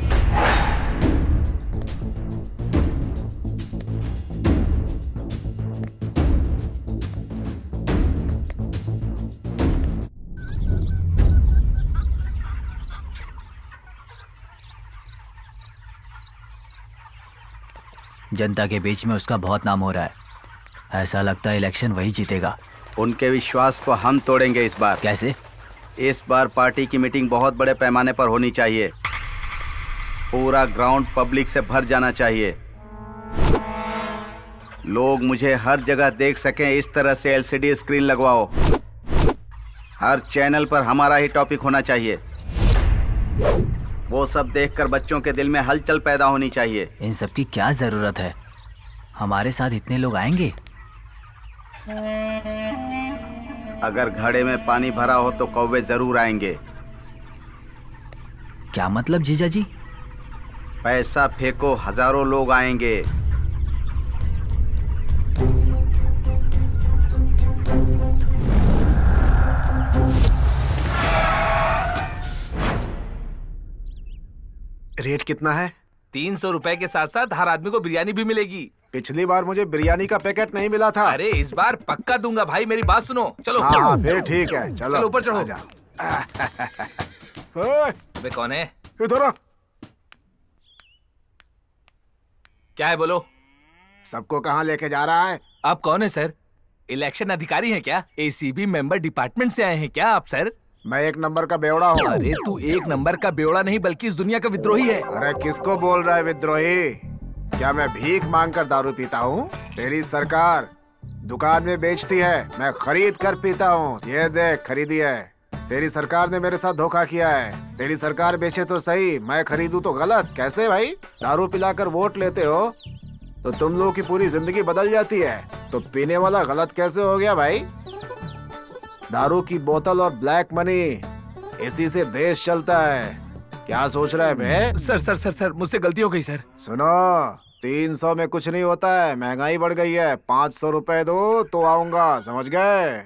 जनता के बीच में उसका बहुत नाम हो रहा है। ऐसा लगता है इलेक्शन वही जीतेगा। उनके विश्वास को हम तोड़ेंगे इस बार। कैसे? इस बार पार्टी की मीटिंग बहुत बड़े पैमाने पर होनी चाहिए। पूरा ग्राउंड पब्लिक से भर जाना चाहिए। लोग मुझे हर जगह देख सकें, इस तरह से एलसीडी स्क्रीन लगवाओ। हर चैनल पर हमारा ही टॉपिक होना चाहिए। वो सब देखकर बच्चों के दिल में हलचल पैदा होनी चाहिए। इन सब की क्या जरूरत है? हमारे साथ इतने लोग आएंगे। अगर घड़े में पानी भरा हो तो कौवे जरूर आएंगे। क्या मतलब जीजा जी? पैसा फेंको, हजारों लोग आएंगे। रेट कितना है? 300 रुपए के साथ साथ हर आदमी को बिरयानी भी मिलेगी। पिछली बार मुझे बिरयानी का पैकेट नहीं मिला था। अरे इस बार पक्का दूंगा भाई, मेरी बात सुनो। चलो हाँ फिर ठीक है, चलो ऊपर चढ़ो। अबे कौन है? इधर आ। क्या है बोलो? सबको कहाँ लेके जा रहा है? आप कौन है सर? इलेक्शन अधिकारी हैं क्या? एसीबी मेंबर डिपार्टमेंट से आए हैं क्या आप सर? मैं 1 नंबर का बेवड़ा हूँ। अरे तू 1 नंबर का बेवड़ा नहीं बल्कि इस दुनिया का विद्रोही है। अरे किसको बोल रहा है विद्रोही? क्या मैं भीख मांगकर दारू पीता हूँ? तेरी सरकार दुकान में बेचती है, मैं खरीद कर पीता हूँ। ये देख खरीदी है। तेरी सरकार ने मेरे साथ धोखा किया है। तेरी सरकार बेचे तो सही, मैं खरीदूं तो गलत। कैसे भाई? दारू पिलाकर वोट लेते हो तो तुम लोगों की पूरी जिंदगी बदल जाती है, तो पीने वाला गलत कैसे हो गया भाई? दारू की बोतल और ब्लैक मनी, इसी से देश चलता है। क्या सोच रहा है बे? सर सर सर सर मुझसे गलती हो गई सर। सुनो, 300 में कुछ नहीं होता है। महंगाई बढ़ गई है। 500 रुपए दो तो आऊंगा, समझ गए?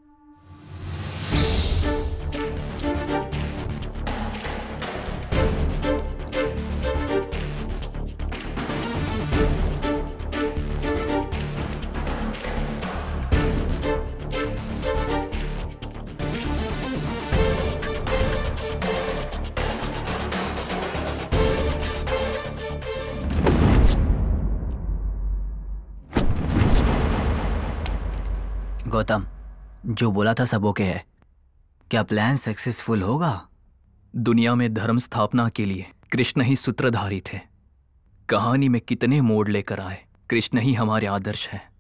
गौतम, जो बोला था सब ओके है? क्या प्लान सक्सेसफुल होगा? दुनिया में धर्म स्थापना के लिए कृष्ण ही सूत्रधारी थे। कहानी में कितने मोड़ लेकर आए, कृष्ण ही हमारे आदर्श हैं।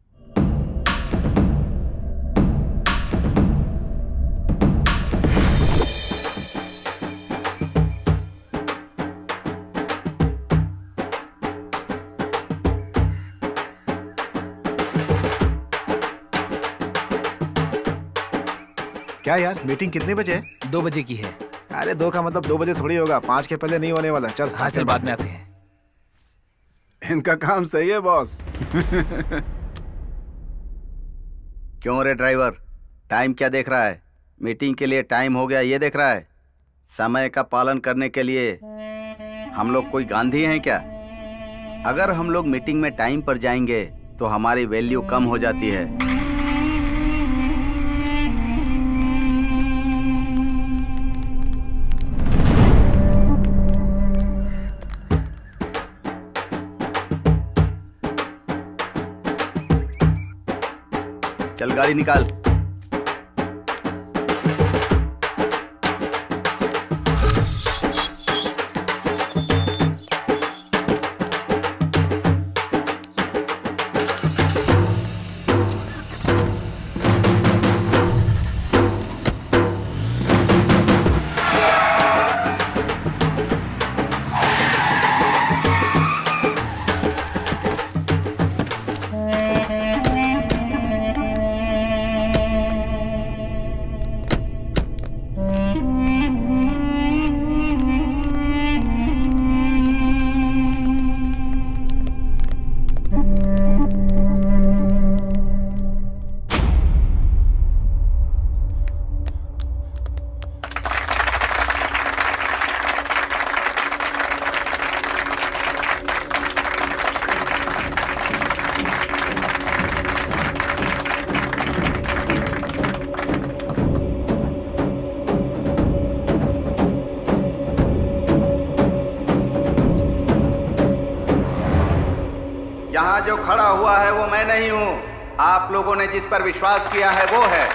क्या यार, मीटिंग कितने बजे है? 2 बजे की है। अरे 2 का मतलब 2 बजे थोड़ी होगा, 5 के पहले नहीं होने वाला। चल हाँ चल, बाद में आते हैं। इनका काम सही है बॉस। क्यों रे ड्राइवर, टाइम क्या देख रहा है? मीटिंग के लिए टाइम हो गया ये देख रहा है? समय का पालन करने के लिए हम लोग कोई गांधी हैं क्या? अगर हम लोग मीटिंग में टाइम पर जाएंगे तो हमारी वैल्यू कम हो जाती है। चल गाड़ी निकाल। यहाँ जो खड़ा हुआ है वो मैं नहीं हूँ, आप लोगों ने जिस पर विश्वास किया है वो है।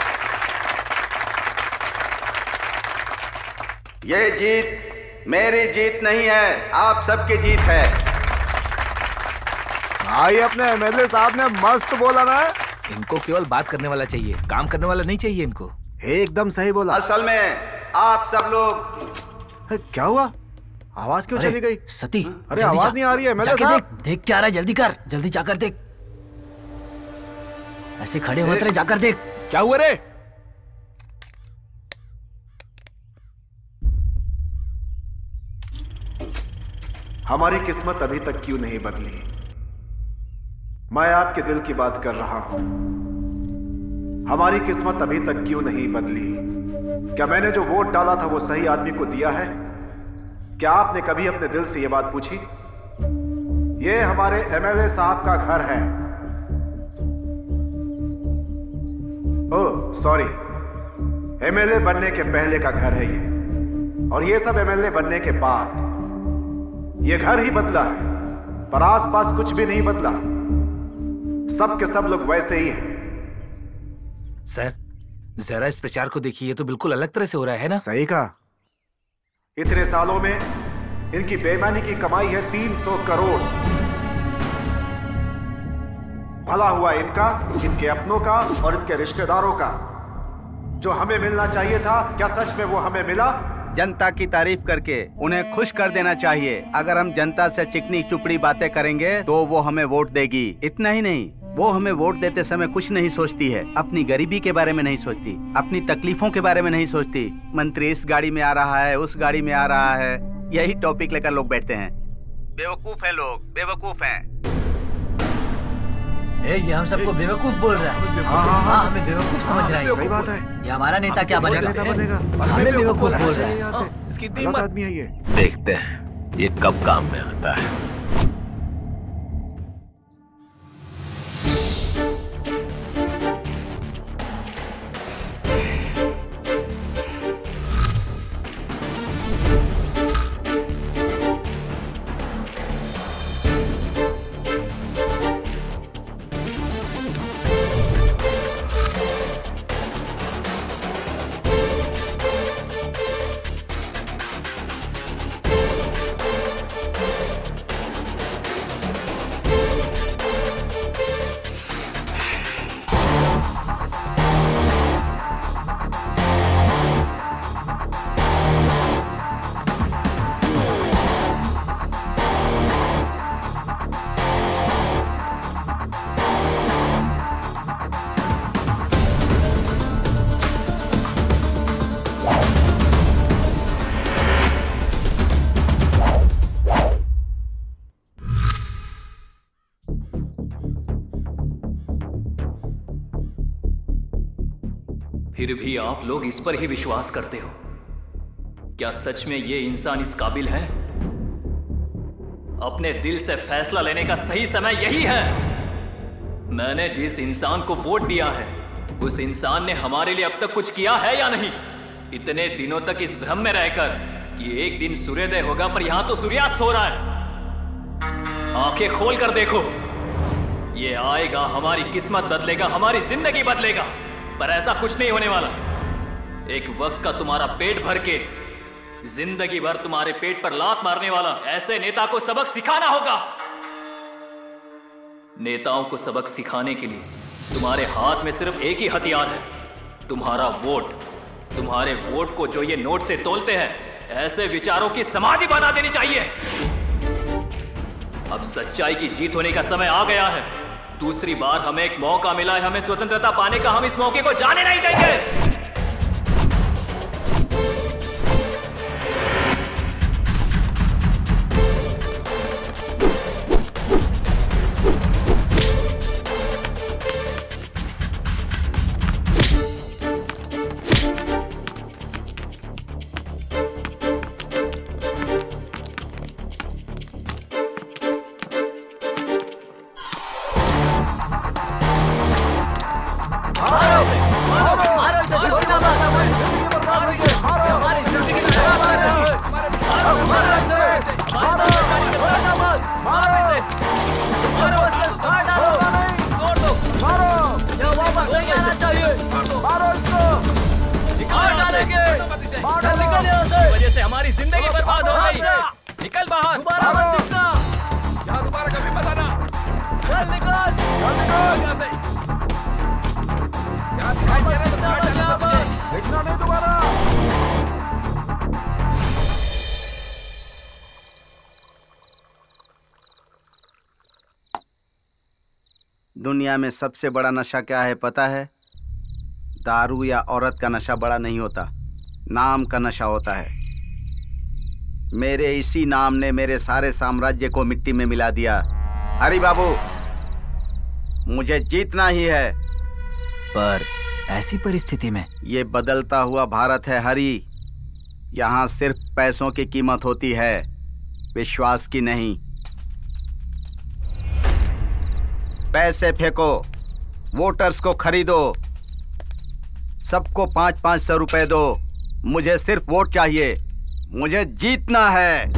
ये जीत मेरी जीत नहीं है, आप सबकी जीत है। भाई अपने एमएलए साहब ने मस्त बोला ना। इनको केवल बात करने वाला चाहिए, काम करने वाला नहीं चाहिए इनको। एकदम सही बोला। असल में आप सब लोग। क्या हुआ? आवाज क्यों चली गई? सती, अरे आवाज नहीं आ रही है। एमएलए साहब देख क्या आ रहा है, जल्दी कर, जल्दी जाकर देख। ऐसे खड़े मत रहे, जाकर देख। क्या हुआ रे? हमारी किस्मत अभी तक क्यों नहीं बदली? मैं आपके दिल की बात कर रहा हूं। हमारी किस्मत अभी तक क्यों नहीं बदली? क्या मैंने जो वोट डाला था वो सही आदमी को दिया है? क्या आपने कभी अपने दिल से ये बात पूछी? ये हमारे एमएलए साहब का घर है। ओह सॉरी, एमएलए बनने के पहले का घर है ये, और ये सब एमएलए बनने के बाद। ये घर ही बदला है, पर आसपास कुछ भी नहीं बदला। सब के सब लोग वैसे ही हैं। सर जरा इस प्रचार को देखिए, ये तो बिल्कुल अलग तरह से हो रहा है ना। सही कहा। इतने सालों में इनकी बेईमानी की कमाई है 300 करोड़। भला हुआ इनका, इनके अपनों का और इनके रिश्तेदारों का। जो हमें मिलना चाहिए था, क्या सच में वो हमें मिला? जनता की तारीफ करके उन्हें खुश कर देना चाहिए। अगर हम जनता से चिकनी चुपड़ी बातें करेंगे तो वो हमें वोट देगी। इतना ही नहीं, वो हमें वोट देते समय कुछ नहीं सोचती है, अपनी गरीबी के बारे में नहीं सोचती, अपनी तकलीफों के बारे में नहीं सोचती। मंत्री इस गाड़ी में आ रहा है, उस गाड़ी में आ रहा है, यही टॉपिक लेकर लोग बैठते हैं। बेवकूफ है लोग, बेवकूफ हैं। ये हम सबको बेवकूफ बोल रहा है। हाँ, हमें बेवकूफ समझ रहा है। सही बात है। ये हमारा नेता क्या बनेगा? हमें बेवकूफ बोल रहा है। इसकी गलत आदमी है ये। देखते हैं ये कब काम में आता है। फिर भी आप लोग इस पर ही विश्वास करते हो। क्या सच में ये इंसान इस काबिल है? अपने दिल से फैसला लेने का सही समय यही है। मैंने जिस इंसान को वोट दिया है उस इंसान ने हमारे लिए अब तक कुछ किया है या नहीं? इतने दिनों तक इस भ्रम में रहकर कि एक दिन सूर्योदय होगा, पर यहां तो सूर्यास्त हो रहा है। आंखें खोल कर देखो, ये आएगा, हमारी किस्मत बदलेगा, हमारी जिंदगी बदलेगा, पर ऐसा कुछ नहीं होने वाला। एक वक्त का तुम्हारा पेट भर के जिंदगी भर तुम्हारे पेट पर लात मारने वाला ऐसे नेता को सबक सिखाना होगा। नेताओं को सबक सिखाने के लिए तुम्हारे हाथ में सिर्फ एक ही हथियार है, तुम्हारा वोट। तुम्हारे वोट को जो ये नोट से तोलते हैं, ऐसे विचारों की समाधि बना देनी चाहिए। अब सच्चाई की जीत होने का समय आ गया है। दूसरी बार हमें एक मौका मिला है, हमें स्वतंत्रता पाने का। हम इस मौके को जाने नहीं देंगे। वजह से हमारी जिंदगी बर्बाद हो गई। निकल बाहर, दोबारा मत दिखना, यहाँ दोबारा कभी मत आना। चल निकल, यहाँ से। यहाँ दिखाई दे रहा है, देखना नहीं दोबारा। दुनिया में सबसे बड़ा नशा क्या है पता है? दारू या औरत का नशा बड़ा नहीं होता, नाम का नशा होता है। मेरे इसी नाम ने मेरे सारे साम्राज्य को मिट्टी में मिला दिया। हरी बाबू, मुझे जीतना ही है। पर ऐसी परिस्थिति में ये बदलता हुआ भारत है हरी। यहाँ सिर्फ पैसों की कीमत होती है, विश्वास की नहीं। पैसे फेंको, वोटर्स को खरीदो, सबको 500-500 रुपए दो। मुझे सिर्फ वोट चाहिए, मुझे जीतना है।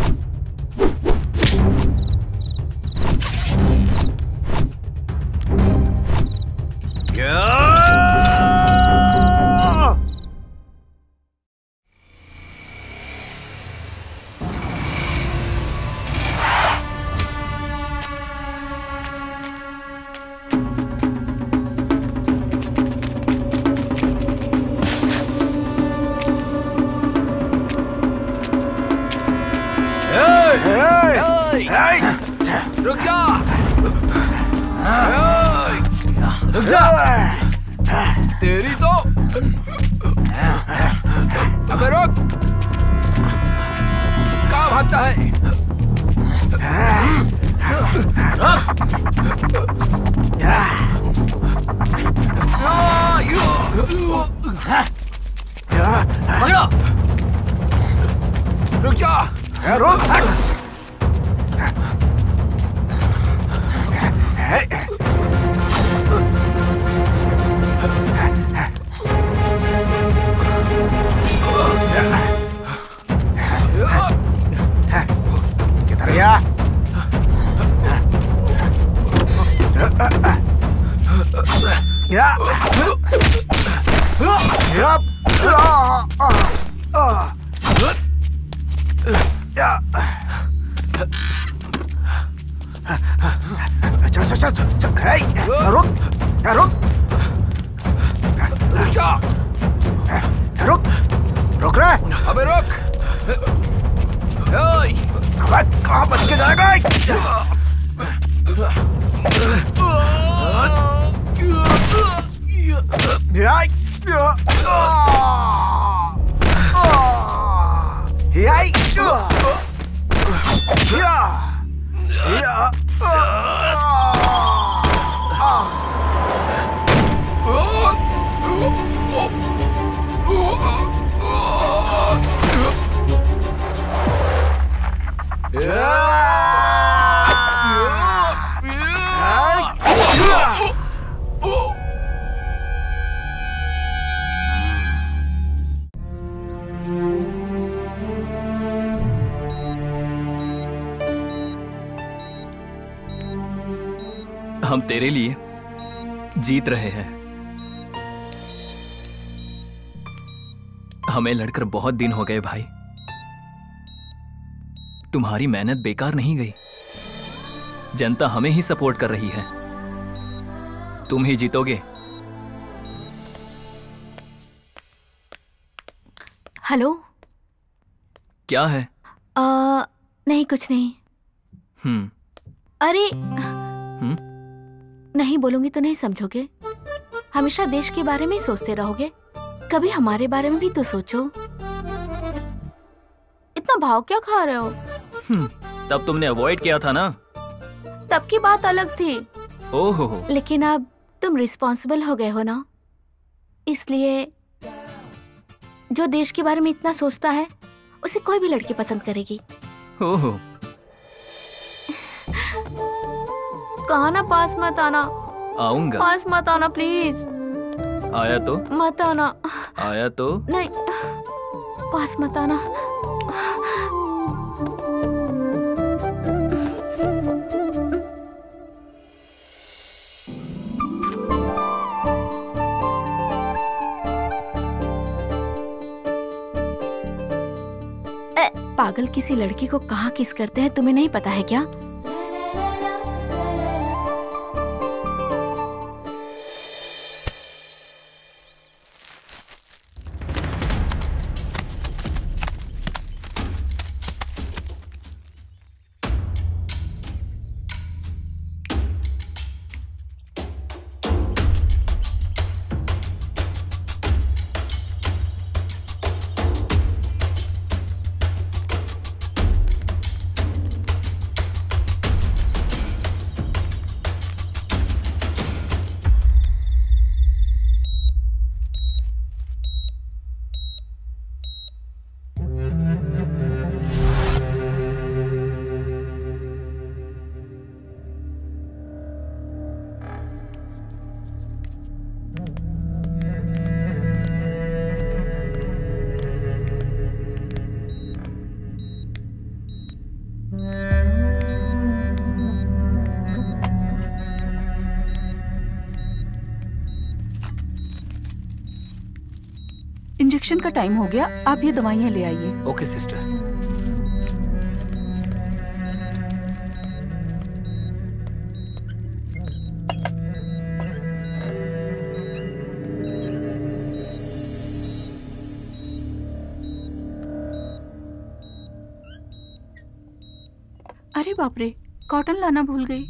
रुक जा, रुक जा, तेरी तो। अबे रुक, कहाँ भागता है? पकड़ो, रुक जा, रुक। किधर गया? रुक रहा है? अबे रुक, कहाँ बच के जाएगा? हम तेरे लिए जीत रहे हैं। हमें लड़कर बहुत दिन हो गए भाई। तुम्हारी मेहनत बेकार नहीं गई। जनता हमें ही सपोर्ट कर रही है। तुम ही जीतोगे। हेलो। क्या है? नहीं कुछ नहीं। अरे नहीं बोलूंगी तो नहीं समझोगे। हमेशा देश के बारे में ही सोचते रहोगे, कभी हमारे बारे में भी तो सोचो। इतना भाव क्या खा रहे हो? तब तुमने अवॉइड किया था ना। तब की बात अलग थी। ओहो। लेकिन अब तुम रिस्पॉन्सिबल हो गए हो ना, इसलिए जो देश के बारे में इतना सोचता है उसे कोई भी लड़की पसंद करेगी। ओहो। कहा ना पास मत आना। आऊंगा। पास मत आना प्लीज। आया तो? मत आना। आया तो? नहीं, पास मत आना। पागल किसी लड़की को कहाँ किस करते हैं तुम्हें नहीं पता है क्या? इंजेक्शन का टाइम हो गया, आप ये दवाइयाँ ले आइए। Okay sister. अरे बाप रे, कॉटन लाना भूल गई।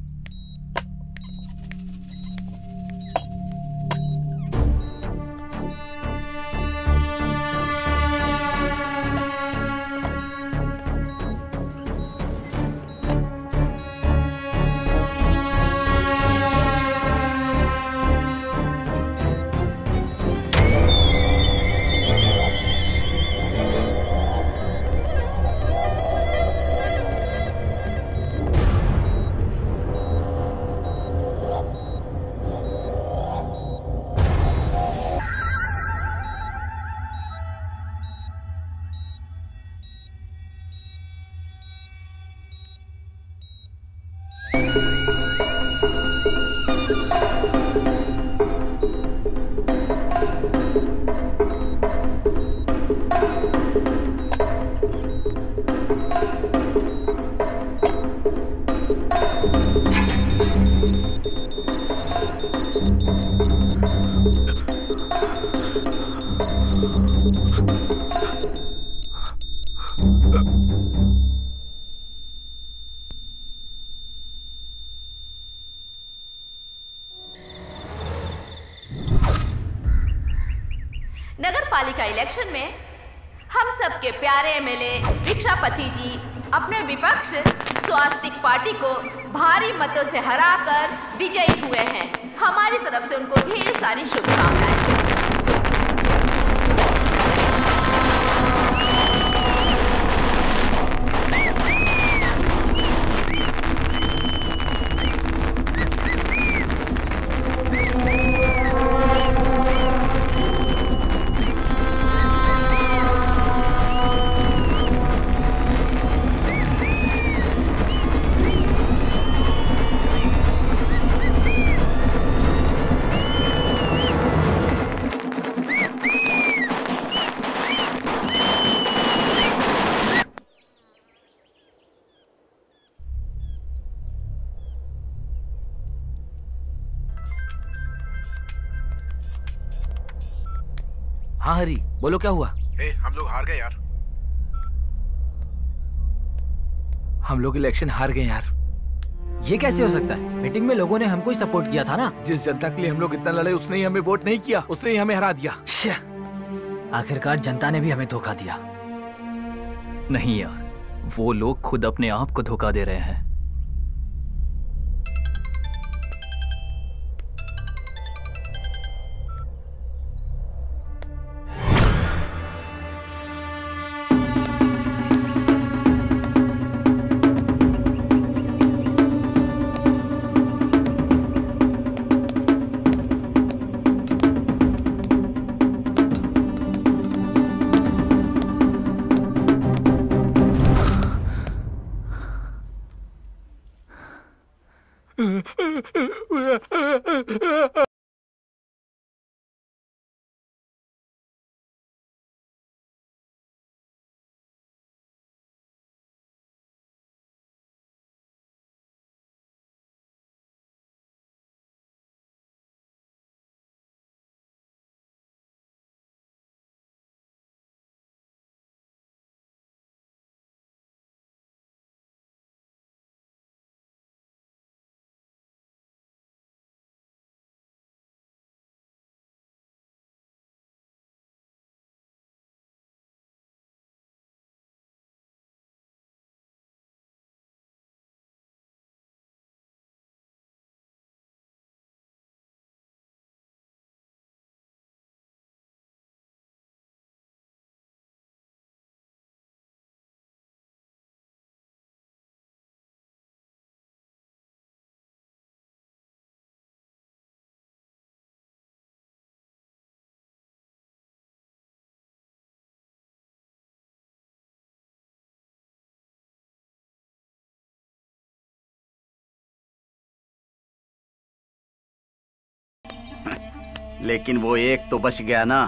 नगर पालिका इलेक्शन में हम सबके प्यारे एमएलए भिक्षापति जी अपने विपक्ष स्वास्तिक पार्टी को भारी मतों से हराकर विजयी हुए हैं। हमारी तरफ से उनको ढेर सारी शुभकामनाएं। हाँ हरी, बोलो क्या हुआ? हम लोग हार गए यार। हम लोग इलेक्शन हार गए यार। ये कैसे हो सकता है? मीटिंग में लोगों ने हमको ही सपोर्ट किया था ना। जिस जनता के लिए हम लोग इतना लड़े उसने ही हमें वोट नहीं किया, उसने ही हमें हरा दिया। आखिरकार जनता ने भी हमें धोखा दिया। नहीं यार, वो लोग खुद अपने आप को धोखा दे रहे हैं। लेकिन वो एक तो बच गया ना।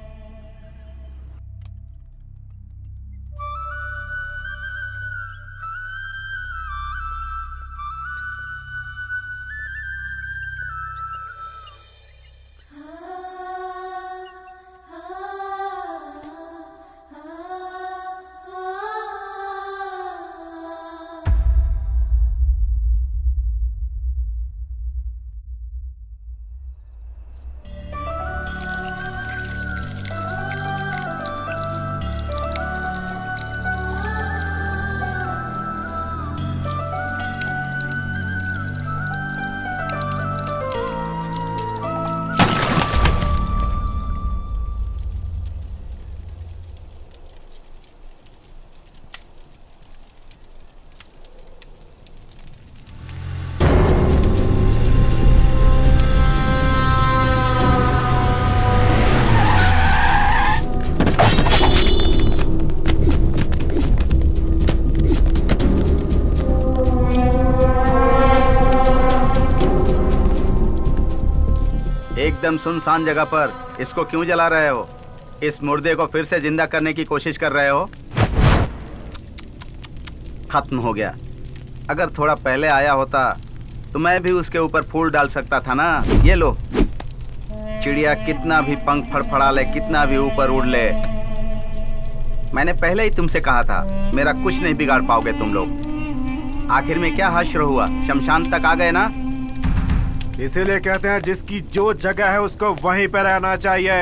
एकदम सुनसान जगह पर इसको क्यों जला रहे हो? इस मुर्दे को फिर से जिंदा करने की कोशिश कर रहे हो? खत्म हो गया। अगर थोड़ा पहले आया होता तो मैं भी उसके ऊपर फूल डाल सकता था ना। ये लो, चिड़िया कितना भी पंख फड़फड़ा ले, कितना भी ऊपर उड़ ले, मैंने पहले ही तुमसे कहा था मेरा कुछ नहीं बिगाड़ पाओगे तुम लोग। आखिर में क्या हश्र हुआ? शमशान तक आ गए ना। इसीलिए कहते हैं जिसकी जो जगह है उसको वहीं पर रहना चाहिए।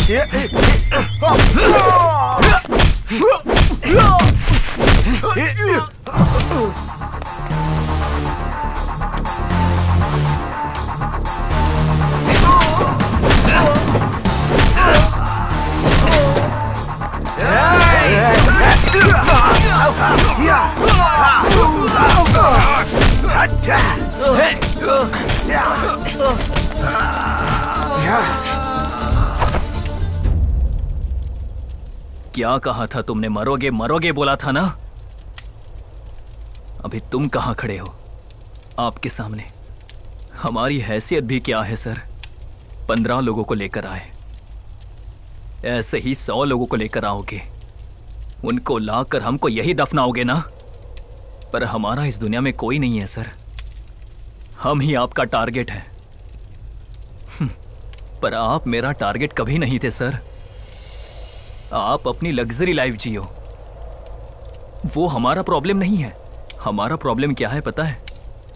क्या कहा था तुमने? मरोगे मरोगे बोला था ना? अभी तुम कहां खड़े हो आपके सामने? हमारी हैसियत भी क्या है सर? 15 लोगों को लेकर आए, ऐसे ही 100 लोगों को लेकर आओगे, उनको लाकर हमको यही दफनाओगे ना? पर हमारा इस दुनिया में कोई नहीं है सर, हम ही आपका टारगेट है। पर आप मेरा टारगेट कभी नहीं थे सर। आप अपनी लग्जरी लाइफ जियो, वो हमारा प्रॉब्लम नहीं है। हमारा प्रॉब्लम क्या है पता है?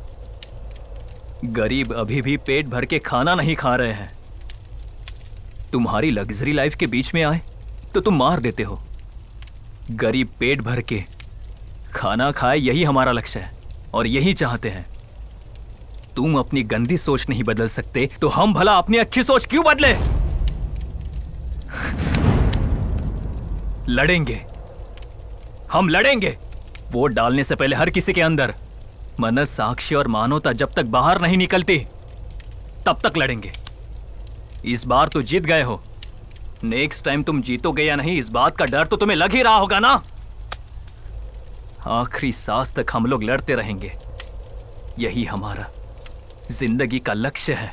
गरीब अभी भी पेट भर के खाना नहीं खा रहे हैं। तुम्हारी लग्जरी लाइफ के बीच में आए तो तुम मार देते हो। गरीब पेट भर के खाना खाए, यही हमारा लक्ष्य है और यही चाहते हैं। तुम अपनी गंदी सोच नहीं बदल सकते तो हम भला अपनी अच्छी सोच क्यों बदले? लड़ेंगे, हम लड़ेंगे। वोट डालने से पहले हर किसी के अंदर मनस, साक्ष्य और मानवता जब तक बाहर नहीं निकलती तब तक लड़ेंगे। इस बार तो जीत गए हो, नेक्स्ट टाइम तुम जीतोगे या नहीं इस बात का डर तो तुम्हें लग ही रहा होगा ना। आखिरी सांस तक हम लोग लड़ते रहेंगे, यही हमारा जिंदगी का लक्ष्य है।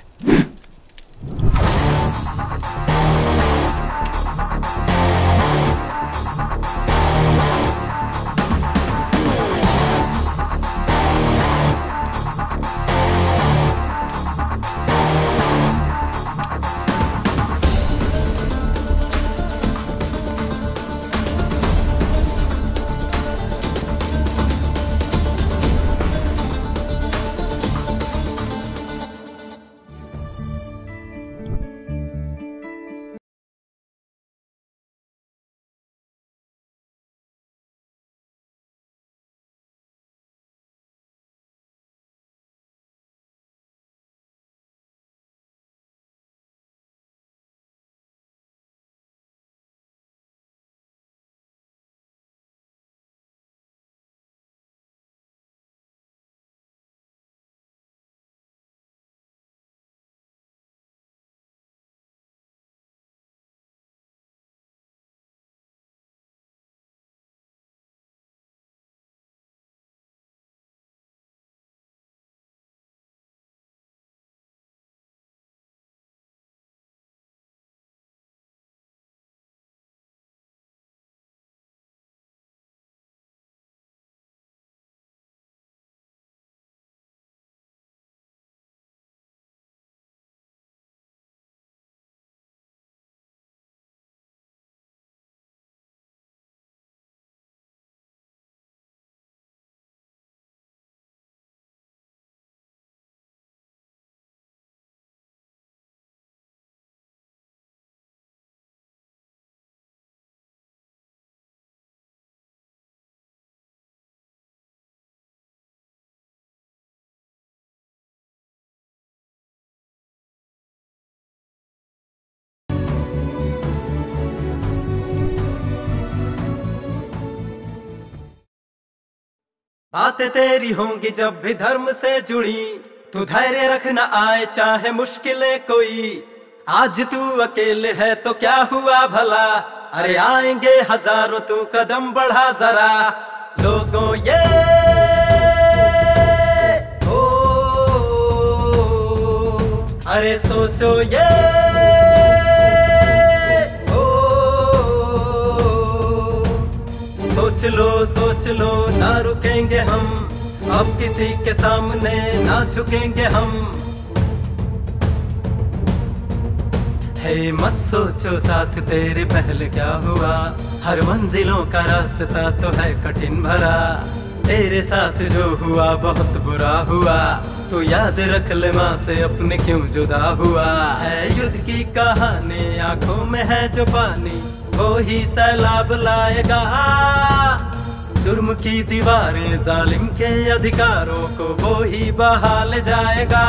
बातें तेरी होंगी जब भी धर्म से जुड़ी, तू धैर्य रखना आए चाहे मुश्किलें कोई। आज तू अकेले है तो क्या हुआ भला, अरे आएंगे हजारों, तू कदम बढ़ा जरा। लोगों ये ओ, अरे सोचो ये सोच लो ना रुकेंगे हम, अब किसी के सामने ना झुकेंगे हम। है मत सोचो साथ तेरे पहले क्या हुआ, हर मंजिलों का रास्ता तो है कठिन भरा। तेरे साथ जो हुआ बहुत बुरा हुआ, तो याद रख ले माँ से अपने क्यों जुदा हुआ। है युद्ध की कहानी, आंखों में है जो पानी, वो ही सैलाब लाएगा। जुर्म की दीवारें, जालिम के अधिकारों को वो ही बहा ले जाएगा।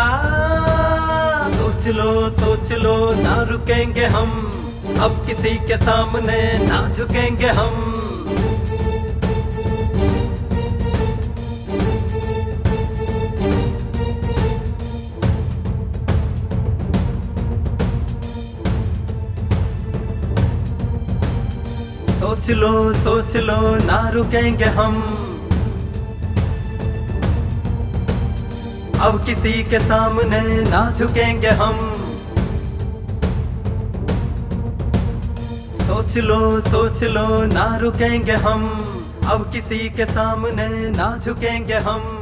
सोच लो ना रुकेंगे हम, अब किसी के सामने ना झुकेंगे हम। सोच लो ना रुकेंगे हम, अब किसी के सामने ना झुकेंगे हम। सोच लो ना रुकेंगे हम, अब किसी के सामने ना झुकेंगे हम।